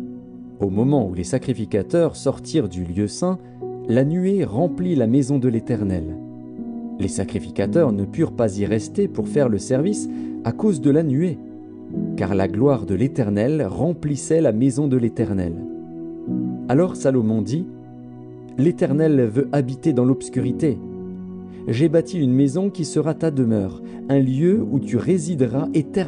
Au moment où les sacrificateurs sortirent du lieu saint, la nuée remplit la maison de l'Éternel. Les sacrificateurs ne purent pas y rester pour faire le service à cause de la nuée, car la gloire de l'Éternel remplissait la maison de l'Éternel. Alors Salomon dit : « L'Éternel veut habiter dans l'obscurité. J'ai bâti une maison qui sera ta demeure, un lieu où tu résideras éternellement. »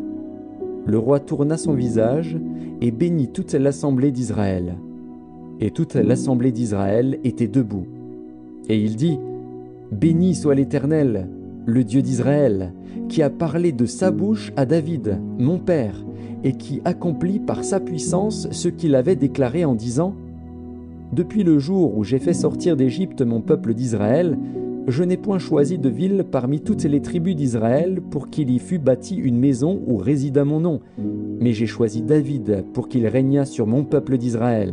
Le roi tourna son visage et bénit toute l'assemblée d'Israël. Et toute l'assemblée d'Israël était debout. Et il dit : « Béni soit l'Éternel, le Dieu d'Israël, qui a parlé de sa bouche à David, mon père, et qui accomplit par sa puissance ce qu'il avait déclaré en disant : Depuis le jour où j'ai fait sortir d'Égypte mon peuple d'Israël, je n'ai point choisi de ville parmi toutes les tribus d'Israël pour qu'il y fût bâti une maison où résida mon nom, mais j'ai choisi David pour qu'il régnât sur mon peuple d'Israël.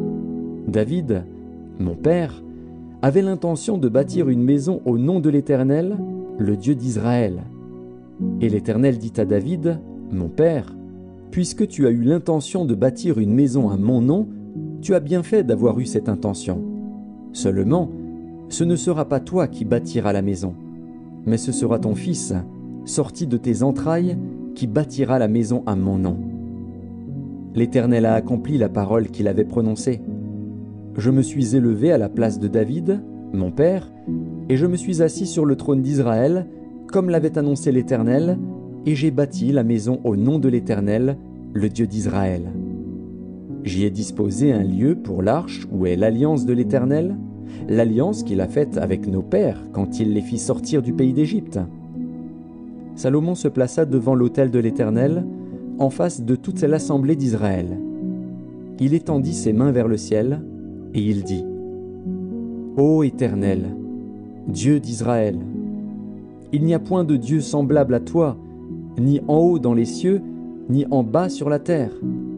David, mon père, avait l'intention de bâtir une maison au nom de l'Éternel, le Dieu d'Israël. Et l'Éternel dit à David : mon père, puisque tu as eu l'intention de bâtir une maison à mon nom, tu as bien fait d'avoir eu cette intention. Seulement, ce ne sera pas toi qui bâtiras la maison, mais ce sera ton fils, sorti de tes entrailles, qui bâtira la maison à mon nom. » L'Éternel a accompli la parole qu'il avait prononcée. Je me suis élevé à la place de David, mon père, et je me suis assis sur le trône d'Israël, comme l'avait annoncé l'Éternel, et j'ai bâti la maison au nom de l'Éternel, le Dieu d'Israël. J'y ai disposé un lieu pour l'arche où est l'alliance de l'Éternel, l'alliance qu'il a faite avec nos pères quand il les fit sortir du pays d'Égypte. Salomon se plaça devant l'autel de l'Éternel, en face de toute l'assemblée d'Israël. Il étendit ses mains vers le ciel, et il dit : « Ô Éternel, Dieu d'Israël, il n'y a point de Dieu semblable à toi, ni en haut dans les cieux, ni en bas sur la terre.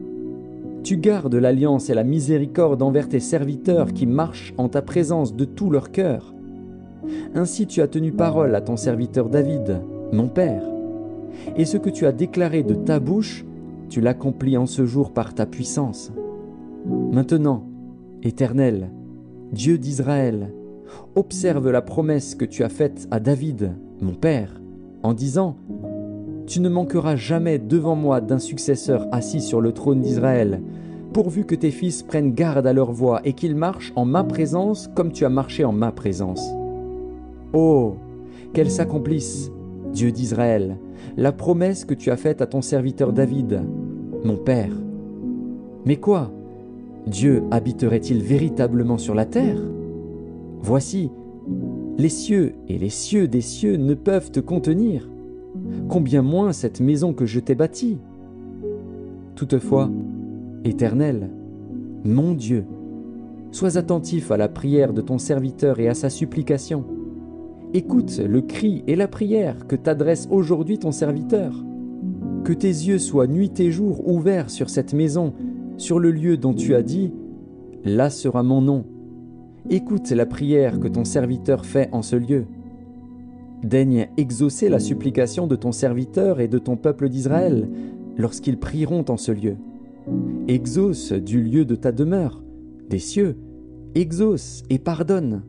Tu gardes l'alliance et la miséricorde envers tes serviteurs qui marchent en ta présence de tout leur cœur. Ainsi tu as tenu parole à ton serviteur David, mon père, et ce que tu as déclaré de ta bouche, tu l'accomplis en ce jour par ta puissance. Maintenant, Éternel, Dieu d'Israël, observe la promesse que tu as faite à David, mon père, en disant : Tu ne manqueras jamais devant moi d'un successeur assis sur le trône d'Israël, pourvu que tes fils prennent garde à leur voie et qu'ils marchent en ma présence comme tu as marché en ma présence. Oh, qu'elle s'accomplisse, Dieu d'Israël, la promesse que tu as faite à ton serviteur David, mon père. Mais quoi ? Dieu habiterait-il véritablement sur la terre ? Voici, les cieux et les cieux des cieux ne peuvent te contenir. Combien moins cette maison que je t'ai bâtie. Toutefois, Éternel, mon Dieu, sois attentif à la prière de ton serviteur et à sa supplication. Écoute le cri et la prière que t'adresse aujourd'hui ton serviteur. Que tes yeux soient nuit et jour ouverts sur cette maison, sur le lieu dont tu as dit : Là sera mon nom. Écoute la prière que ton serviteur fait en ce lieu. Daigne exaucer la supplication de ton serviteur et de ton peuple d'Israël lorsqu'ils prieront en ce lieu. Exauce du lieu de ta demeure, des cieux, exauce et pardonne.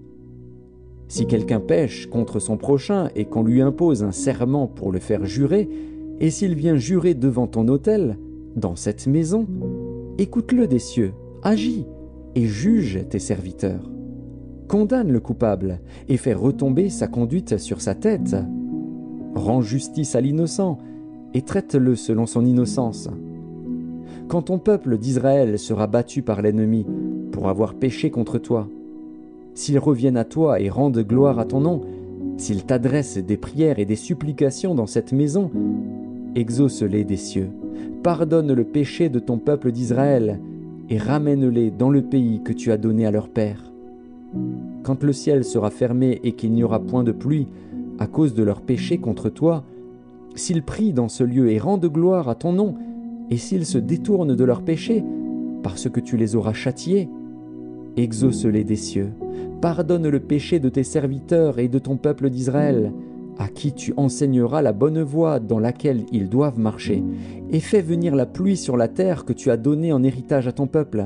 Si quelqu'un pêche contre son prochain et qu'on lui impose un serment pour le faire jurer, et s'il vient jurer devant ton autel, dans cette maison, écoute-le des cieux, agis et juge tes serviteurs. Condamne le coupable et fais retomber sa conduite sur sa tête. Rends justice à l'innocent et traite-le selon son innocence. Quand ton peuple d'Israël sera battu par l'ennemi pour avoir péché contre toi, s'ils reviennent à toi et rendent gloire à ton nom, s'ils t'adressent des prières et des supplications dans cette maison, exauce-les des cieux, pardonne le péché de ton peuple d'Israël et ramène-les dans le pays que tu as donné à leur père. Quand le ciel sera fermé et qu'il n'y aura point de pluie à cause de leur péché contre toi, s'ils prient dans ce lieu et rendent gloire à ton nom, et s'ils se détournent de leur péché, parce que tu les auras châtiés, exauce-les des cieux, pardonne le péché de tes serviteurs et de ton peuple d'Israël, à qui tu enseigneras la bonne voie dans laquelle ils doivent marcher, et fais venir la pluie sur la terre que tu as donnée en héritage à ton peuple.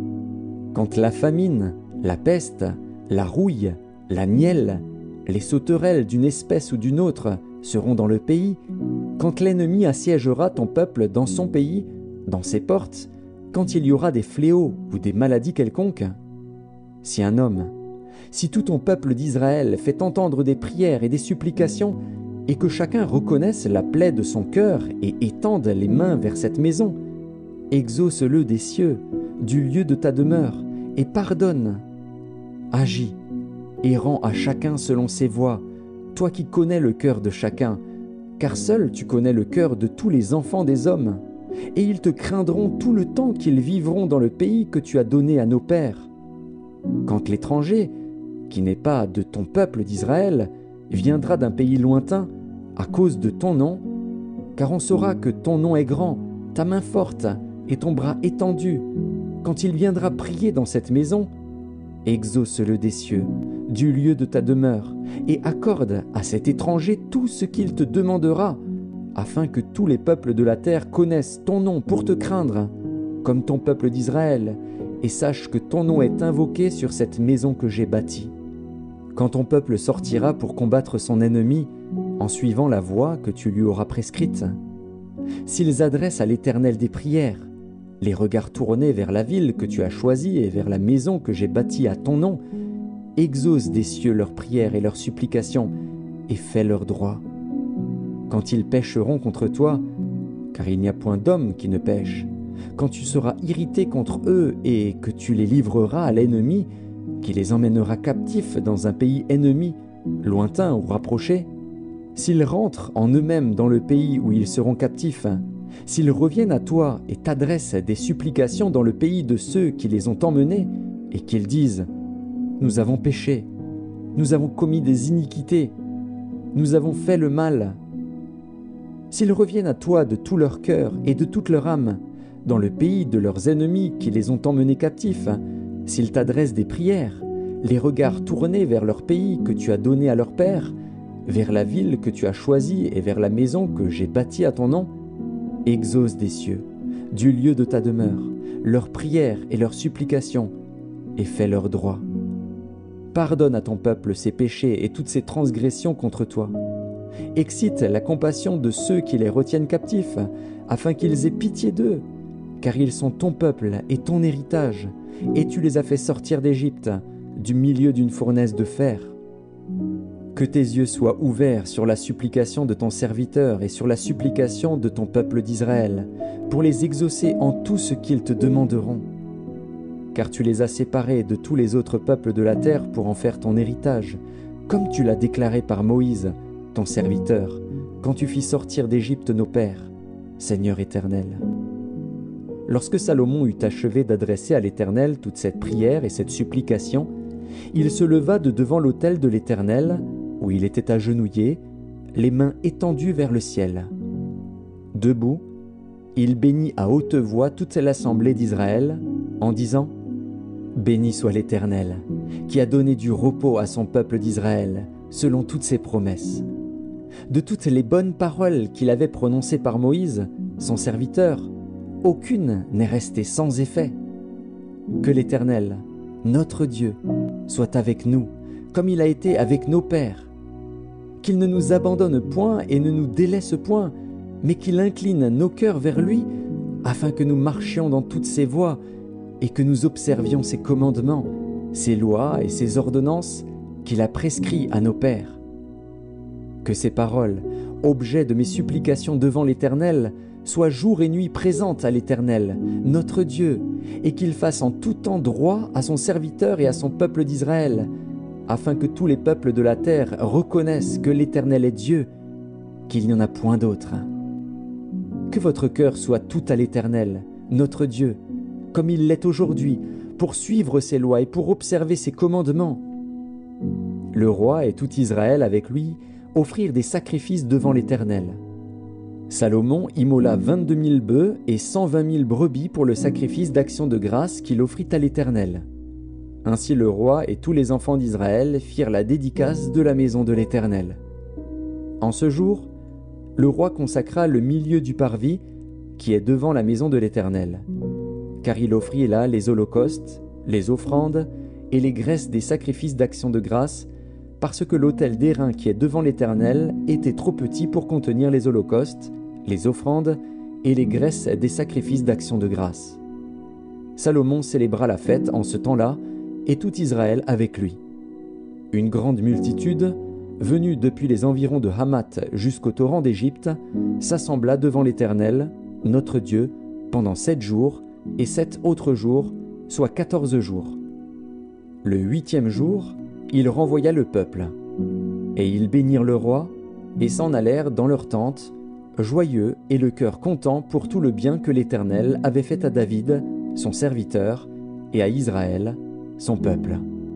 Quand la famine, la peste, la rouille, la nielle, les sauterelles d'une espèce ou d'une autre seront dans le pays, quand l'ennemi assiégera ton peuple dans son pays, dans ses portes, quand il y aura des fléaux ou des maladies quelconques. Si un homme, si tout ton peuple d'Israël fait entendre des prières et des supplications, et que chacun reconnaisse la plaie de son cœur et étende les mains vers cette maison, exauce-le des cieux, du lieu de ta demeure, et pardonne. Agis et rends à chacun selon ses voies, toi qui connais le cœur de chacun, car seul tu connais le cœur de tous les enfants des hommes, et ils te craindront tout le temps qu'ils vivront dans le pays que tu as donné à nos pères. Quand l'étranger, qui n'est pas de ton peuple d'Israël, viendra d'un pays lointain, à cause de ton nom, car on saura que ton nom est grand, ta main forte et ton bras étendu, quand il viendra prier dans cette maison, exauce-le des cieux, du lieu de ta demeure, et accorde à cet étranger tout ce qu'il te demandera, afin que tous les peuples de la terre connaissent ton nom pour te craindre, comme ton peuple d'Israël, et sachent que ton nom est invoqué sur cette maison que j'ai bâtie. Quand ton peuple sortira pour combattre son ennemi, en suivant la voie que tu lui auras prescrite, s'ils adressent à l'Éternel des prières, les regards tournés vers la ville que tu as choisie et vers la maison que j'ai bâtie à ton nom, exauce des cieux leurs prières et leurs supplications, et fais leur droit. Quand ils pécheront contre toi, car il n'y a point d'homme qui ne pêche, quand tu seras irrité contre eux et que tu les livreras à l'ennemi, qui les emmènera captifs dans un pays ennemi, lointain ou rapproché, s'ils rentrent en eux-mêmes dans le pays où ils seront captifs, s'ils reviennent à toi et t'adressent des supplications dans le pays de ceux qui les ont emmenés, et qu'ils disent « Nous avons péché, nous avons commis des iniquités, nous avons fait le mal », s'ils reviennent à toi de tout leur cœur et de toute leur âme, dans le pays de leurs ennemis qui les ont emmenés captifs, s'ils t'adressent des prières, les regards tournés vers leur pays que tu as donné à leur père, vers la ville que tu as choisie et vers la maison que j'ai bâtie à ton nom, exauce des cieux, du lieu de ta demeure, leurs prières et leurs supplications, et fais leur droit. Pardonne à ton peuple ses péchés et toutes ses transgressions contre toi. Excite la compassion de ceux qui les retiennent captifs, afin qu'ils aient pitié d'eux, car ils sont ton peuple et ton héritage, et tu les as fait sortir d'Égypte, du milieu d'une fournaise de fer. Que tes yeux soient ouverts sur la supplication de ton serviteur et sur la supplication de ton peuple d'Israël, pour les exaucer en tout ce qu'ils te demanderont. Car tu les as séparés de tous les autres peuples de la terre pour en faire ton héritage, comme tu l'as déclaré par Moïse, ton serviteur, quand tu fis sortir d'Égypte nos pères, Seigneur éternel. Lorsque Salomon eut achevé d'adresser à l'Éternel toute cette prière et cette supplication, il se leva de devant l'autel de l'Éternel, où il était agenouillé, les mains étendues vers le ciel. Debout, il bénit à haute voix toute l'assemblée d'Israël, en disant « Béni soit l'Éternel, qui a donné du repos à son peuple d'Israël, selon toutes ses promesses. De toutes les bonnes paroles qu'il avait prononcées par Moïse, son serviteur, aucune n'est restée sans effet. Que l'Éternel, notre Dieu, soit avec nous, comme il a été avec nos pères. Qu'il ne nous abandonne point et ne nous délaisse point, mais qu'il incline nos cœurs vers lui, afin que nous marchions dans toutes ses voies et que nous observions ses commandements, ses lois et ses ordonnances qu'il a prescrits à nos pères. Que ces paroles, objet de mes supplications devant l'Éternel, soient jour et nuit présentes à l'Éternel, notre Dieu, et qu'il fasse en tout temps droit à son serviteur et à son peuple d'Israël, afin que tous les peuples de la terre reconnaissent que l'Éternel est Dieu, qu'il n'y en a point d'autre. Que votre cœur soit tout à l'Éternel, notre Dieu, comme il l'est aujourd'hui, pour suivre ses lois et pour observer ses commandements. Le roi et tout Israël avec lui offrirent des sacrifices devant l'Éternel. Salomon immola 22 000 bœufs et 120 000 brebis pour le sacrifice d'action de grâce qu'il offrit à l'Éternel. Ainsi le roi et tous les enfants d'Israël firent la dédicace de la maison de l'Éternel. En ce jour, le roi consacra le milieu du parvis qui est devant la maison de l'Éternel, car il offrit là les holocaustes, les offrandes et les graisses des sacrifices d'action de grâce, parce que l'autel d'airain qui est devant l'Éternel était trop petit pour contenir les holocaustes, les offrandes et les graisses des sacrifices d'action de grâce. Salomon célébra la fête en ce temps-là, et tout Israël avec lui. Une grande multitude, venue depuis les environs de Hamath jusqu'au torrent d'Égypte, s'assembla devant l'Éternel, notre Dieu, pendant 7 jours, et 7 autres jours, soit 14 jours. Le 8e jour, il renvoya le peuple. Et ils bénirent le roi, et s'en allèrent dans leurs tentes, joyeux et le cœur content pour tout le bien que l'Éternel avait fait à David, son serviteur, et à Israël, son peuple.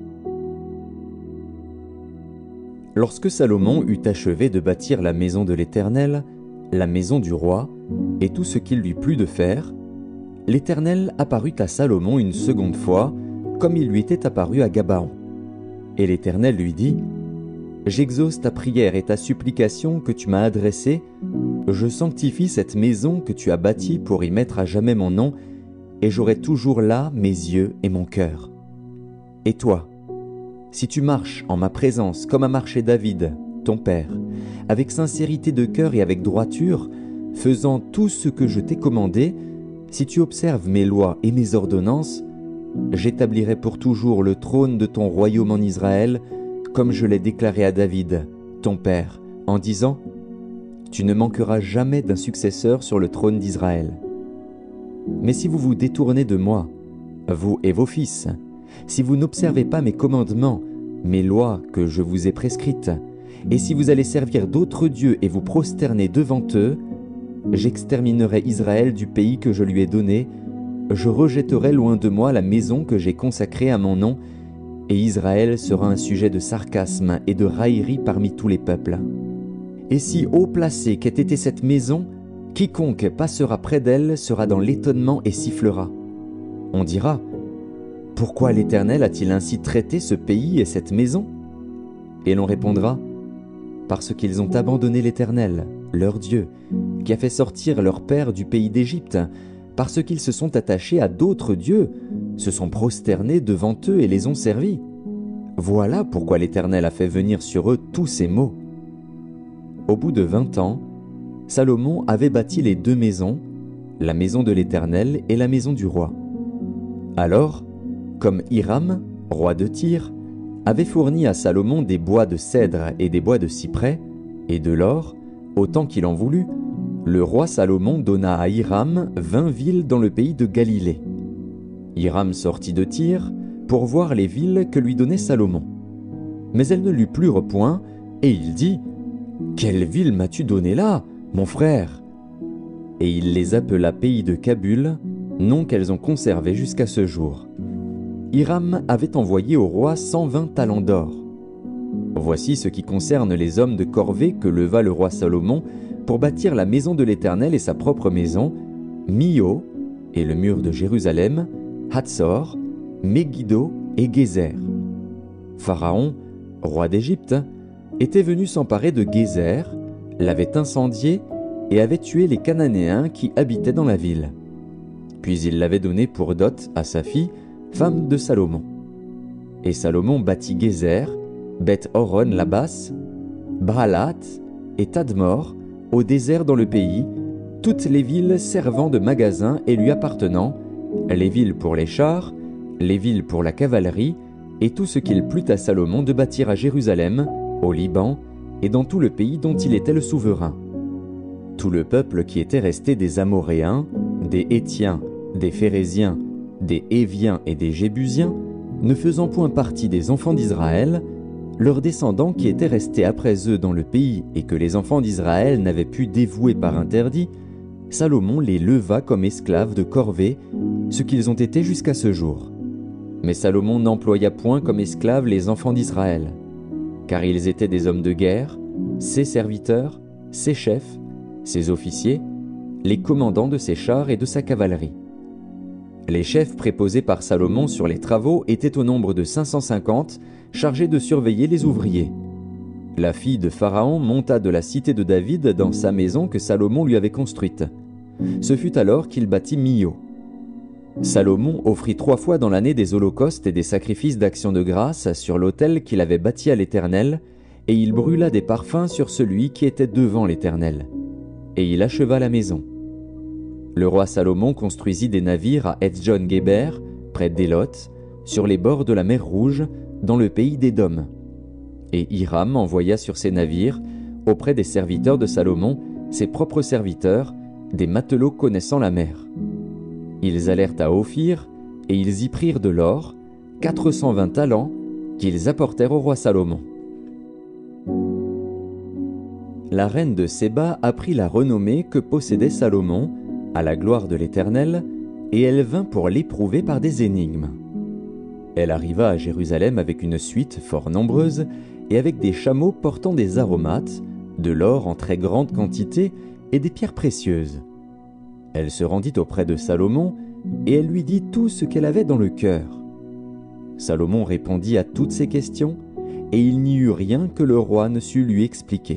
Lorsque Salomon eut achevé de bâtir la maison de l'Éternel, la maison du roi, et tout ce qu'il lui plut de faire, l'Éternel apparut à Salomon une seconde fois, comme il lui était apparu à Gabaon. Et l'Éternel lui dit : « j'exauce ta prière et ta supplication que tu m'as adressée, je sanctifie cette maison que tu as bâtie pour y mettre à jamais mon nom, et j'aurai toujours là mes yeux et mon cœur. Et toi, si tu marches en ma présence comme a marché David, ton père, avec sincérité de cœur et avec droiture, faisant tout ce que je t'ai commandé, si tu observes mes lois et mes ordonnances, j'établirai pour toujours le trône de ton royaume en Israël, comme je l'ai déclaré à David, ton père, en disant « Tu ne manqueras jamais d'un successeur sur le trône d'Israël. » Mais si vous vous détournez de moi, vous et vos fils, si vous n'observez pas mes commandements, mes lois que je vous ai prescrites, et si vous allez servir d'autres dieux et vous prosterner devant eux, j'exterminerai Israël du pays que je lui ai donné, je rejetterai loin de moi la maison que j'ai consacrée à mon nom, et Israël sera un sujet de sarcasme et de raillerie parmi tous les peuples. Et si haut placée qu'ait été cette maison, quiconque passera près d'elle sera dans l'étonnement et sifflera. On dira « Pourquoi l'Éternel a-t-il ainsi traité ce pays et cette maison ?» Et l'on répondra « Parce qu'ils ont abandonné l'Éternel, leur Dieu, qui a fait sortir leur père du pays d'Égypte, parce qu'ils se sont attachés à d'autres dieux, se sont prosternés devant eux et les ont servis. Voilà pourquoi l'Éternel a fait venir sur eux tous ces maux. » Au bout de 20 ans, Salomon avait bâti les 2 maisons, la maison de l'Éternel et la maison du roi. Alors, comme Hiram, roi de Tyr, avait fourni à Salomon des bois de cèdre et des bois de cyprès, et de l'or, autant qu'il en voulut, le roi Salomon donna à Hiram 20 villes dans le pays de Galilée. Hiram sortit de Tyr pour voir les villes que lui donnait Salomon. Mais elles ne lui plurent point, et il dit « Quelle ville m'as-tu donnée là, mon frère ?» Et il les appela pays de Kabul, nom qu'elles ont conservé jusqu'à ce jour. Hiram avait envoyé au roi 120 talents d'or. Voici ce qui concerne les hommes de corvée que leva le roi Salomon pour bâtir la maison de l'Éternel et sa propre maison, Mio et le mur de Jérusalem, Hatzor, Megiddo et Gézer. Pharaon, roi d'Égypte, était venu s'emparer de Gézer, l'avait incendié et avait tué les Cananéens qui habitaient dans la ville. Puis il l'avait donnée pour dot à sa fille, femme de Salomon. Et Salomon bâtit Gézer, Beth-Horon la basse, Baalat et Tadmor, au désert dans le pays, toutes les villes servant de magasins et lui appartenant, les villes pour les chars, les villes pour la cavalerie, et tout ce qu'il plut à Salomon de bâtir à Jérusalem, au Liban, et dans tout le pays dont il était le souverain. Tout le peuple qui était resté des Amoréens, des Hétiens, des Phéréziens, des Héviens et des Jébusiens, ne faisant point partie des enfants d'Israël, leurs descendants qui étaient restés après eux dans le pays et que les enfants d'Israël n'avaient pu dévouer par interdit, Salomon les leva comme esclaves de corvée, ce qu'ils ont été jusqu'à ce jour. Mais Salomon n'employa point comme esclaves les enfants d'Israël, car ils étaient des hommes de guerre, ses serviteurs, ses chefs, ses officiers, les commandants de ses chars et de sa cavalerie. Les chefs préposés par Salomon sur les travaux étaient au nombre de 550, chargés de surveiller les ouvriers. La fille de Pharaon monta de la cité de David dans sa maison que Salomon lui avait construite. Ce fut alors qu'il bâtit Mio. Salomon offrit 3 fois dans l'année des holocaustes et des sacrifices d'action de grâce sur l'autel qu'il avait bâti à l'Éternel, et il brûla des parfums sur celui qui était devant l'Éternel. Et il acheva la maison. Le roi Salomon construisit des navires à Etzjon-Guéber, près d'Élot, sur les bords de la mer Rouge, dans le pays d'Édom. Et Hiram envoya sur ces navires, auprès des serviteurs de Salomon, ses propres serviteurs, des matelots connaissant la mer. Ils allèrent à Ophir, et ils y prirent de l'or, 420 talents, qu'ils apportèrent au roi Salomon. La reine de Séba apprit la renommée que possédait Salomon, à la gloire de l'Éternel, et elle vint pour l'éprouver par des énigmes. Elle arriva à Jérusalem avec une suite fort nombreuse, et avec des chameaux portant des aromates, de l'or en très grande quantité, et des pierres précieuses. Elle se rendit auprès de Salomon, et elle lui dit tout ce qu'elle avait dans le cœur. Salomon répondit à toutes ses questions, et il n'y eut rien que le roi ne sût lui expliquer.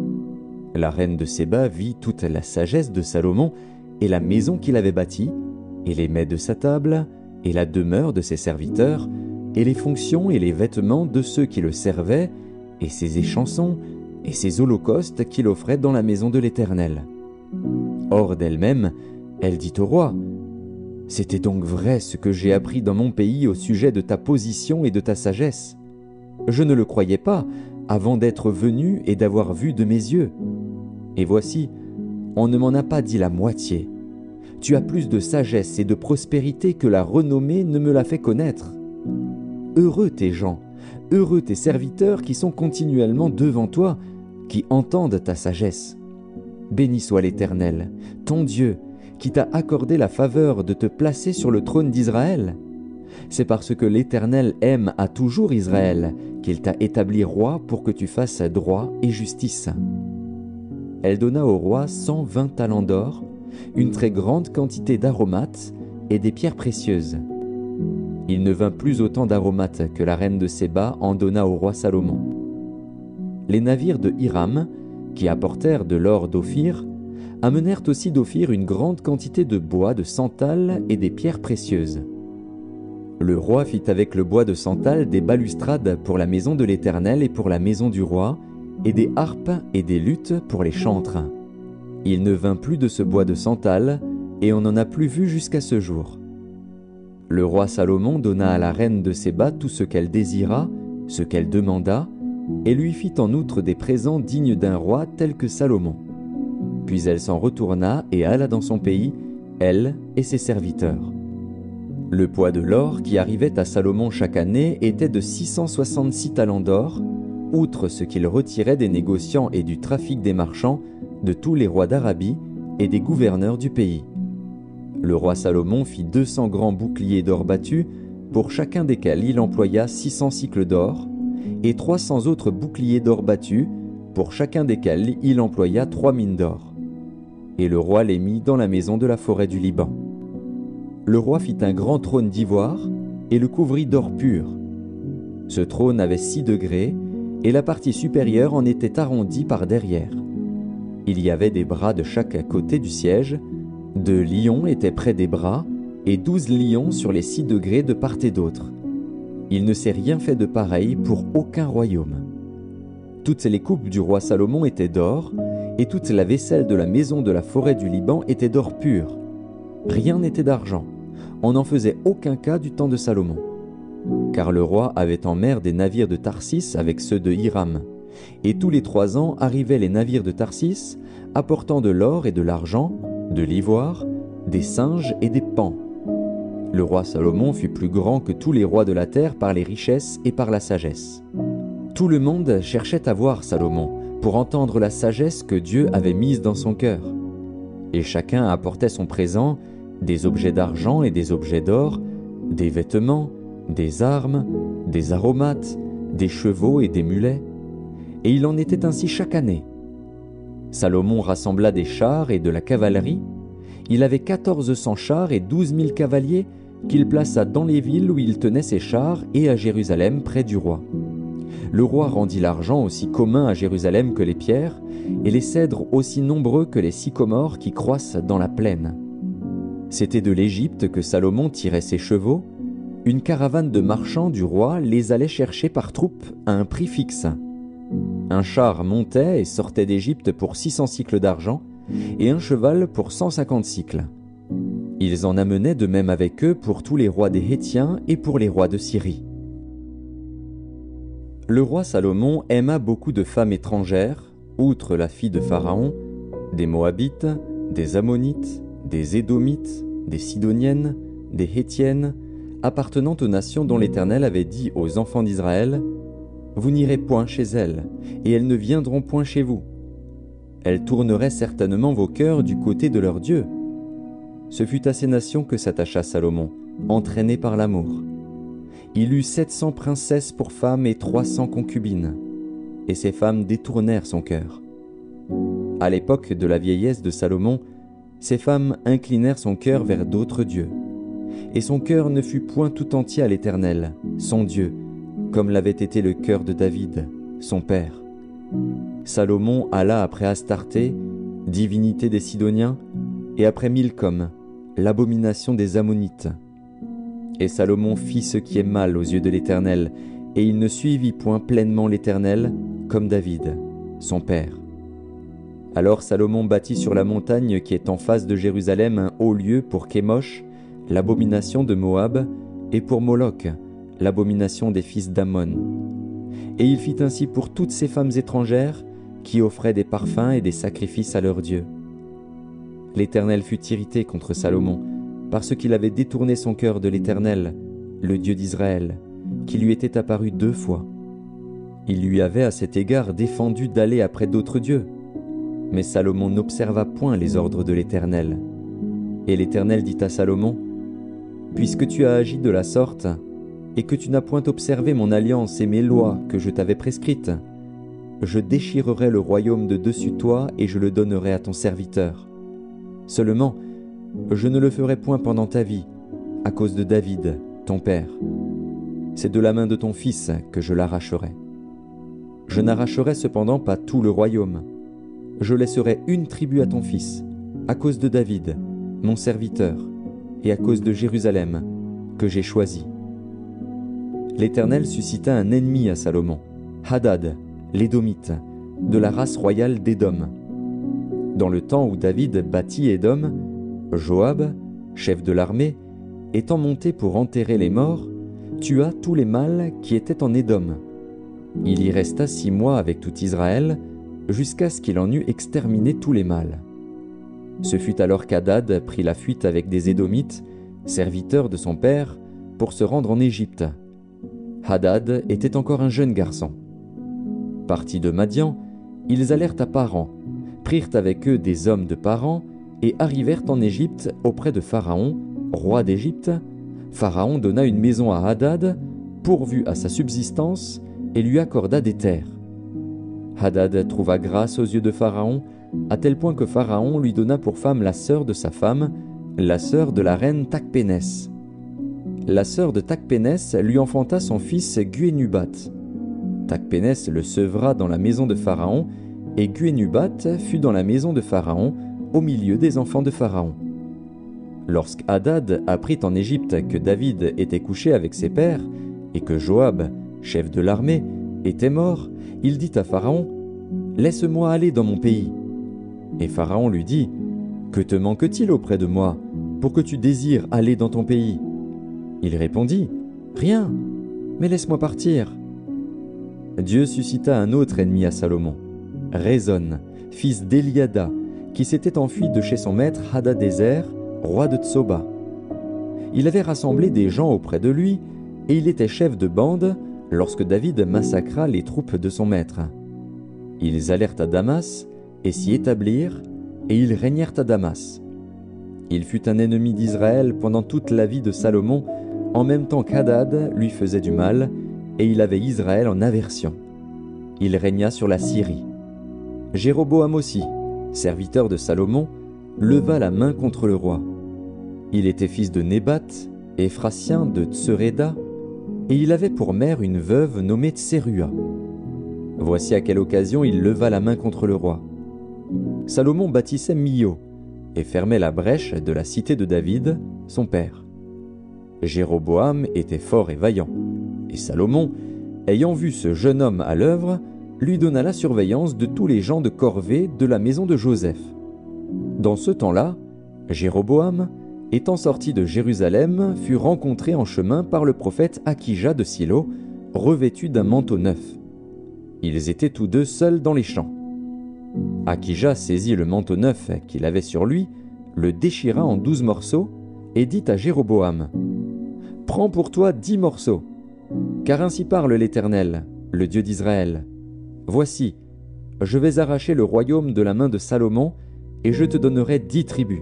La reine de Séba vit toute la sagesse de Salomon et la maison qu'il avait bâtie, et les mets de sa table, et la demeure de ses serviteurs, et les fonctions et les vêtements de ceux qui le servaient, et ses échansons, et ses holocaustes qu'il offrait dans la maison de l'Éternel. Hors d'elle-même, elle dit au roi, « C'était donc vrai ce que j'ai appris dans mon pays au sujet de ta position et de ta sagesse. Je ne le croyais pas avant d'être venu et d'avoir vu de mes yeux. Et voici, on ne m'en a pas dit la moitié. Tu as plus de sagesse et de prospérité que la renommée ne me l'a fait connaître. Heureux tes gens, heureux tes serviteurs qui sont continuellement devant toi, qui entendent ta sagesse. Béni soit l'Éternel, ton Dieu, qui t'a accordé la faveur de te placer sur le trône d'Israël. C'est parce que l'Éternel aime à toujours Israël qu'il t'a établi roi pour que tu fasses droit et justice. » Elle donna au roi 120 talents d'or, une très grande quantité d'aromates et des pierres précieuses. Il ne vint plus autant d'aromates que la reine de Séba en donna au roi Salomon. Les navires de Hiram, qui apportèrent de l'or d'Ophir, amenèrent aussi d'Ophir une grande quantité de bois de santal et des pierres précieuses. Le roi fit avec le bois de santal des balustrades pour la maison de l'Éternel et pour la maison du roi, et des harpes et des luttes pour les chantres. Il ne vint plus de ce bois de santal, et on n'en a plus vu jusqu'à ce jour. Le roi Salomon donna à la reine de Séba tout ce qu'elle désira, ce qu'elle demanda, et lui fit en outre des présents dignes d'un roi tel que Salomon. Puis elle s'en retourna et alla dans son pays, elle et ses serviteurs. Le poids de l'or qui arrivait à Salomon chaque année était de 666 talents d'or, outre ce qu'il retirait des négociants et du trafic des marchands, de tous les rois d'Arabie et des gouverneurs du pays. Le roi Salomon fit 200 grands boucliers d'or battu, pour chacun desquels il employa 600 cycles d'or, et 300 autres boucliers d'or battus, pour chacun desquels il employa 3 mines d'or. Et le roi les mit dans la maison de la forêt du Liban. Le roi fit un grand trône d'ivoire et le couvrit d'or pur. Ce trône avait 6 degrés, et la partie supérieure en était arrondie par derrière. Il y avait des bras de chaque côté du siège, 2 lions étaient près des bras, et 12 lions sur les 6 degrés de part et d'autre. Il ne s'est rien fait de pareil pour aucun royaume. Toutes les coupes du roi Salomon étaient d'or, et toute la vaisselle de la maison de la forêt du Liban était d'or pur. Rien n'était d'argent. On n'en faisait aucun cas du temps de Salomon. Car le roi avait en mer des navires de Tarsis avec ceux de Hiram. Et tous les 3 ans arrivaient les navires de Tarsis, apportant de l'or et de l'argent, de l'ivoire, des singes et des paons. Le roi Salomon fut plus grand que tous les rois de la terre par les richesses et par la sagesse. Tout le monde cherchait à voir Salomon, pour entendre la sagesse que Dieu avait mise dans son cœur. Et chacun apportait son présent, des objets d'argent et des objets d'or, des vêtements, des armes, des aromates, des chevaux et des mulets. Et il en était ainsi chaque année. Salomon rassembla des chars et de la cavalerie. Il avait 1400 chars et 12 000 cavaliers qu'il plaça dans les villes où il tenait ses chars et à Jérusalem près du roi. Le roi rendit l'argent aussi commun à Jérusalem que les pierres, et les cèdres aussi nombreux que les sycomores qui croissent dans la plaine. C'était de l'Égypte que Salomon tirait ses chevaux. Une caravane de marchands du roi les allait chercher par troupes à un prix fixe. Un char montait et sortait d'Égypte pour 600 cycles d'argent, et un cheval pour 150 cycles. Ils en amenaient de même avec eux pour tous les rois des Hétiens et pour les rois de Syrie. Le roi Salomon aima beaucoup de femmes étrangères, outre la fille de Pharaon, des Moabites, des Ammonites, des Édomites, des Sidoniennes, des Hétiennes, appartenant aux nations dont l'Éternel avait dit aux enfants d'Israël, « Vous n'irez point chez elles, et elles ne viendront point chez vous. Elles tourneraient certainement vos cœurs du côté de leur Dieu. » Ce fut à ces nations que s'attacha Salomon, entraîné par l'amour. Il eut 700 princesses pour femmes et 300 concubines, et ces femmes détournèrent son cœur. À l'époque de la vieillesse de Salomon, ces femmes inclinèrent son cœur vers d'autres dieux, et son cœur ne fut point tout entier à l'Éternel, son Dieu, comme l'avait été le cœur de David, son père. Salomon alla après Astarté, divinité des Sidoniens, et après Milcom, l'abomination des Ammonites. Et Salomon fit ce qui est mal aux yeux de l'Éternel, et il ne suivit point pleinement l'Éternel, comme David, son père. Alors Salomon bâtit sur la montagne qui est en face de Jérusalem un haut lieu pour Kémosh, l'abomination de Moab, et pour Moloch, l'abomination des fils d'Ammon. Et il fit ainsi pour toutes ces femmes étrangères qui offraient des parfums et des sacrifices à leurs dieux. L'Éternel fut irrité contre Salomon, parce qu'il avait détourné son cœur de l'Éternel, le Dieu d'Israël, qui lui était apparu 2 fois. Il lui avait à cet égard défendu d'aller après d'autres dieux. Mais Salomon n'observa point les ordres de l'Éternel. Et l'Éternel dit à Salomon, « Puisque tu as agi de la sorte, et que tu n'as point observé mon alliance et mes lois que je t'avais prescrites, je déchirerai le royaume de dessus toi et je le donnerai à ton serviteur. Seulement, je ne le ferai point pendant ta vie, à cause de David, ton père. C'est de la main de ton fils que je l'arracherai. Je n'arracherai cependant pas tout le royaume. Je laisserai une tribu à ton fils, à cause de David, mon serviteur, et à cause de Jérusalem, que j'ai choisi. » L'Éternel suscita un ennemi à Salomon, Hadad, l'Édomite, de la race royale d'Édom. Dans le temps où David bâtit Édom, Joab, chef de l'armée, étant monté pour enterrer les morts, tua tous les mâles qui étaient en Édom. Il y resta 6 mois avec tout Israël, jusqu'à ce qu'il en eût exterminé tous les mâles. Ce fut alors qu'Hadad prit la fuite avec des Édomites, serviteurs de son père, pour se rendre en Égypte. Hadad était encore un jeune garçon. Partis de Madian, ils allèrent à Paran, prirent avec eux des hommes de Paran et arrivèrent en Égypte auprès de Pharaon, roi d'Égypte. Pharaon donna une maison à Hadad, pourvu à sa subsistance, et lui accorda des terres. Hadad trouva grâce aux yeux de Pharaon, à tel point que Pharaon lui donna pour femme la sœur de sa femme, la sœur de la reine Tachpénès. La sœur de Tachpénès lui enfanta son fils Guénubat. Tachpénès le sevra dans la maison de Pharaon, et Guénubat fut dans la maison de Pharaon, au milieu des enfants de Pharaon. Lorsque Hadad apprit en Égypte que David était couché avec ses pères, et que Joab, chef de l'armée, était mort, il dit à Pharaon, « Laisse-moi aller dans mon pays. » Et Pharaon lui dit, « Que te manque-t-il auprès de moi, pour que tu désires aller dans ton pays ?» Il répondit, « Rien, mais laisse-moi partir. » Dieu suscita un autre ennemi à Salomon, Rezon, fils d'Eliada, qui s'était enfui de chez son maître Hadadézer, roi de Tsoba. Il avait rassemblé des gens auprès de lui, et il était chef de bande lorsque David massacra les troupes de son maître. Ils allèrent à Damas et s'y établirent, et ils régnèrent à Damas. Il fut un ennemi d'Israël pendant toute la vie de Salomon, en même temps qu'Hadad lui faisait du mal, et il avait Israël en aversion. Il régna sur la Syrie. Jéroboam aussi, serviteur de Salomon, leva la main contre le roi. Il était fils de Nébat, Éphratien de Tseréda, et il avait pour mère une veuve nommée Tsérua. Voici à quelle occasion il leva la main contre le roi. Salomon bâtissait Milo, et fermait la brèche de la cité de David, son père. Jéroboam était fort et vaillant, et Salomon, ayant vu ce jeune homme à l'œuvre, lui donna la surveillance de tous les gens de corvée de la maison de Joseph. Dans ce temps-là, Jéroboam, étant sorti de Jérusalem, fut rencontré en chemin par le prophète Akija de Silo, revêtu d'un manteau neuf. Ils étaient tous deux seuls dans les champs. Akija saisit le manteau neuf qu'il avait sur lui, le déchira en 12 morceaux, et dit à Jéroboam, « Prends pour toi 10 morceaux, car ainsi parle l'Éternel, le Dieu d'Israël. Voici, je vais arracher le royaume de la main de Salomon, et je te donnerai 10 tribus.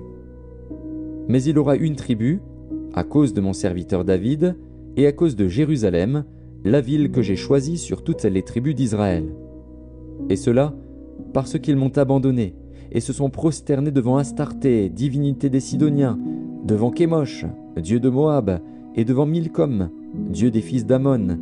Mais il aura une tribu, à cause de mon serviteur David, et à cause de Jérusalem, la ville que j'ai choisie sur toutes les tribus d'Israël. Et cela, parce qu'ils m'ont abandonné, et se sont prosternés devant Astarté, divinité des Sidoniens, devant Kémosh, dieu de Moab, et devant Milcom, dieu des fils d'Ammon,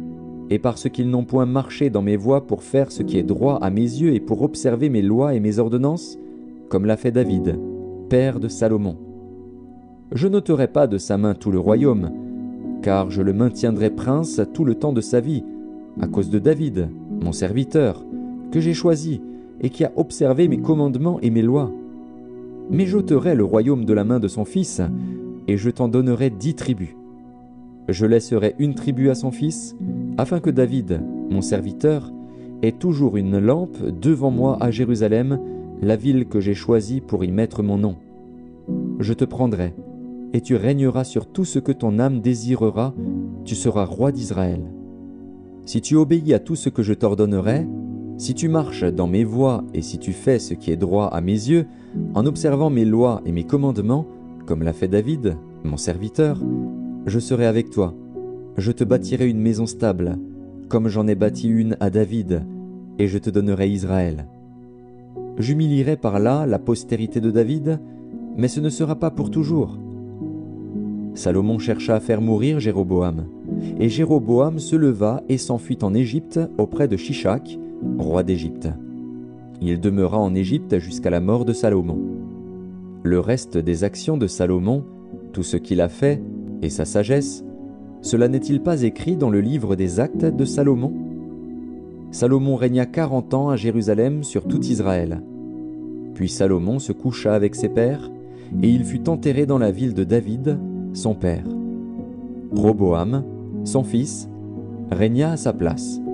et parce qu'ils n'ont point marché dans mes voies pour faire ce qui est droit à mes yeux et pour observer mes lois et mes ordonnances, comme l'a fait David, père de Salomon. Je n'ôterai pas de sa main tout le royaume, car je le maintiendrai prince tout le temps de sa vie, à cause de David, mon serviteur, que j'ai choisi et qui a observé mes commandements et mes lois. Mais j'ôterai le royaume de la main de son fils, et je t'en donnerai 10 tribus. Je laisserai une tribu à son fils, afin que David, mon serviteur, ait toujours une lampe devant moi à Jérusalem, la ville que j'ai choisie pour y mettre mon nom. Je te prendrai, et tu régneras sur tout ce que ton âme désirera, tu seras roi d'Israël. Si tu obéis à tout ce que je t'ordonnerai, si tu marches dans mes voies et si tu fais ce qui est droit à mes yeux, en observant mes lois et mes commandements, comme l'a fait David, mon serviteur, je serai avec toi. Je te bâtirai une maison stable, comme j'en ai bâti une à David, et je te donnerai Israël. J'humilierai par là la postérité de David, mais ce ne sera pas pour toujours. Salomon chercha à faire mourir Jéroboam, et Jéroboam se leva et s'enfuit en Égypte auprès de Shishak, roi d'Égypte. Il demeura en Égypte jusqu'à la mort de Salomon. Le reste des actions de Salomon, tout ce qu'il a fait, et sa sagesse, cela n'est-il pas écrit dans le livre des actes de Salomon? Salomon régna 40 ans à Jérusalem sur tout Israël. Puis Salomon se coucha avec ses pères, et il fut enterré dans la ville de David, son père. Roboam, son fils, régna à sa place.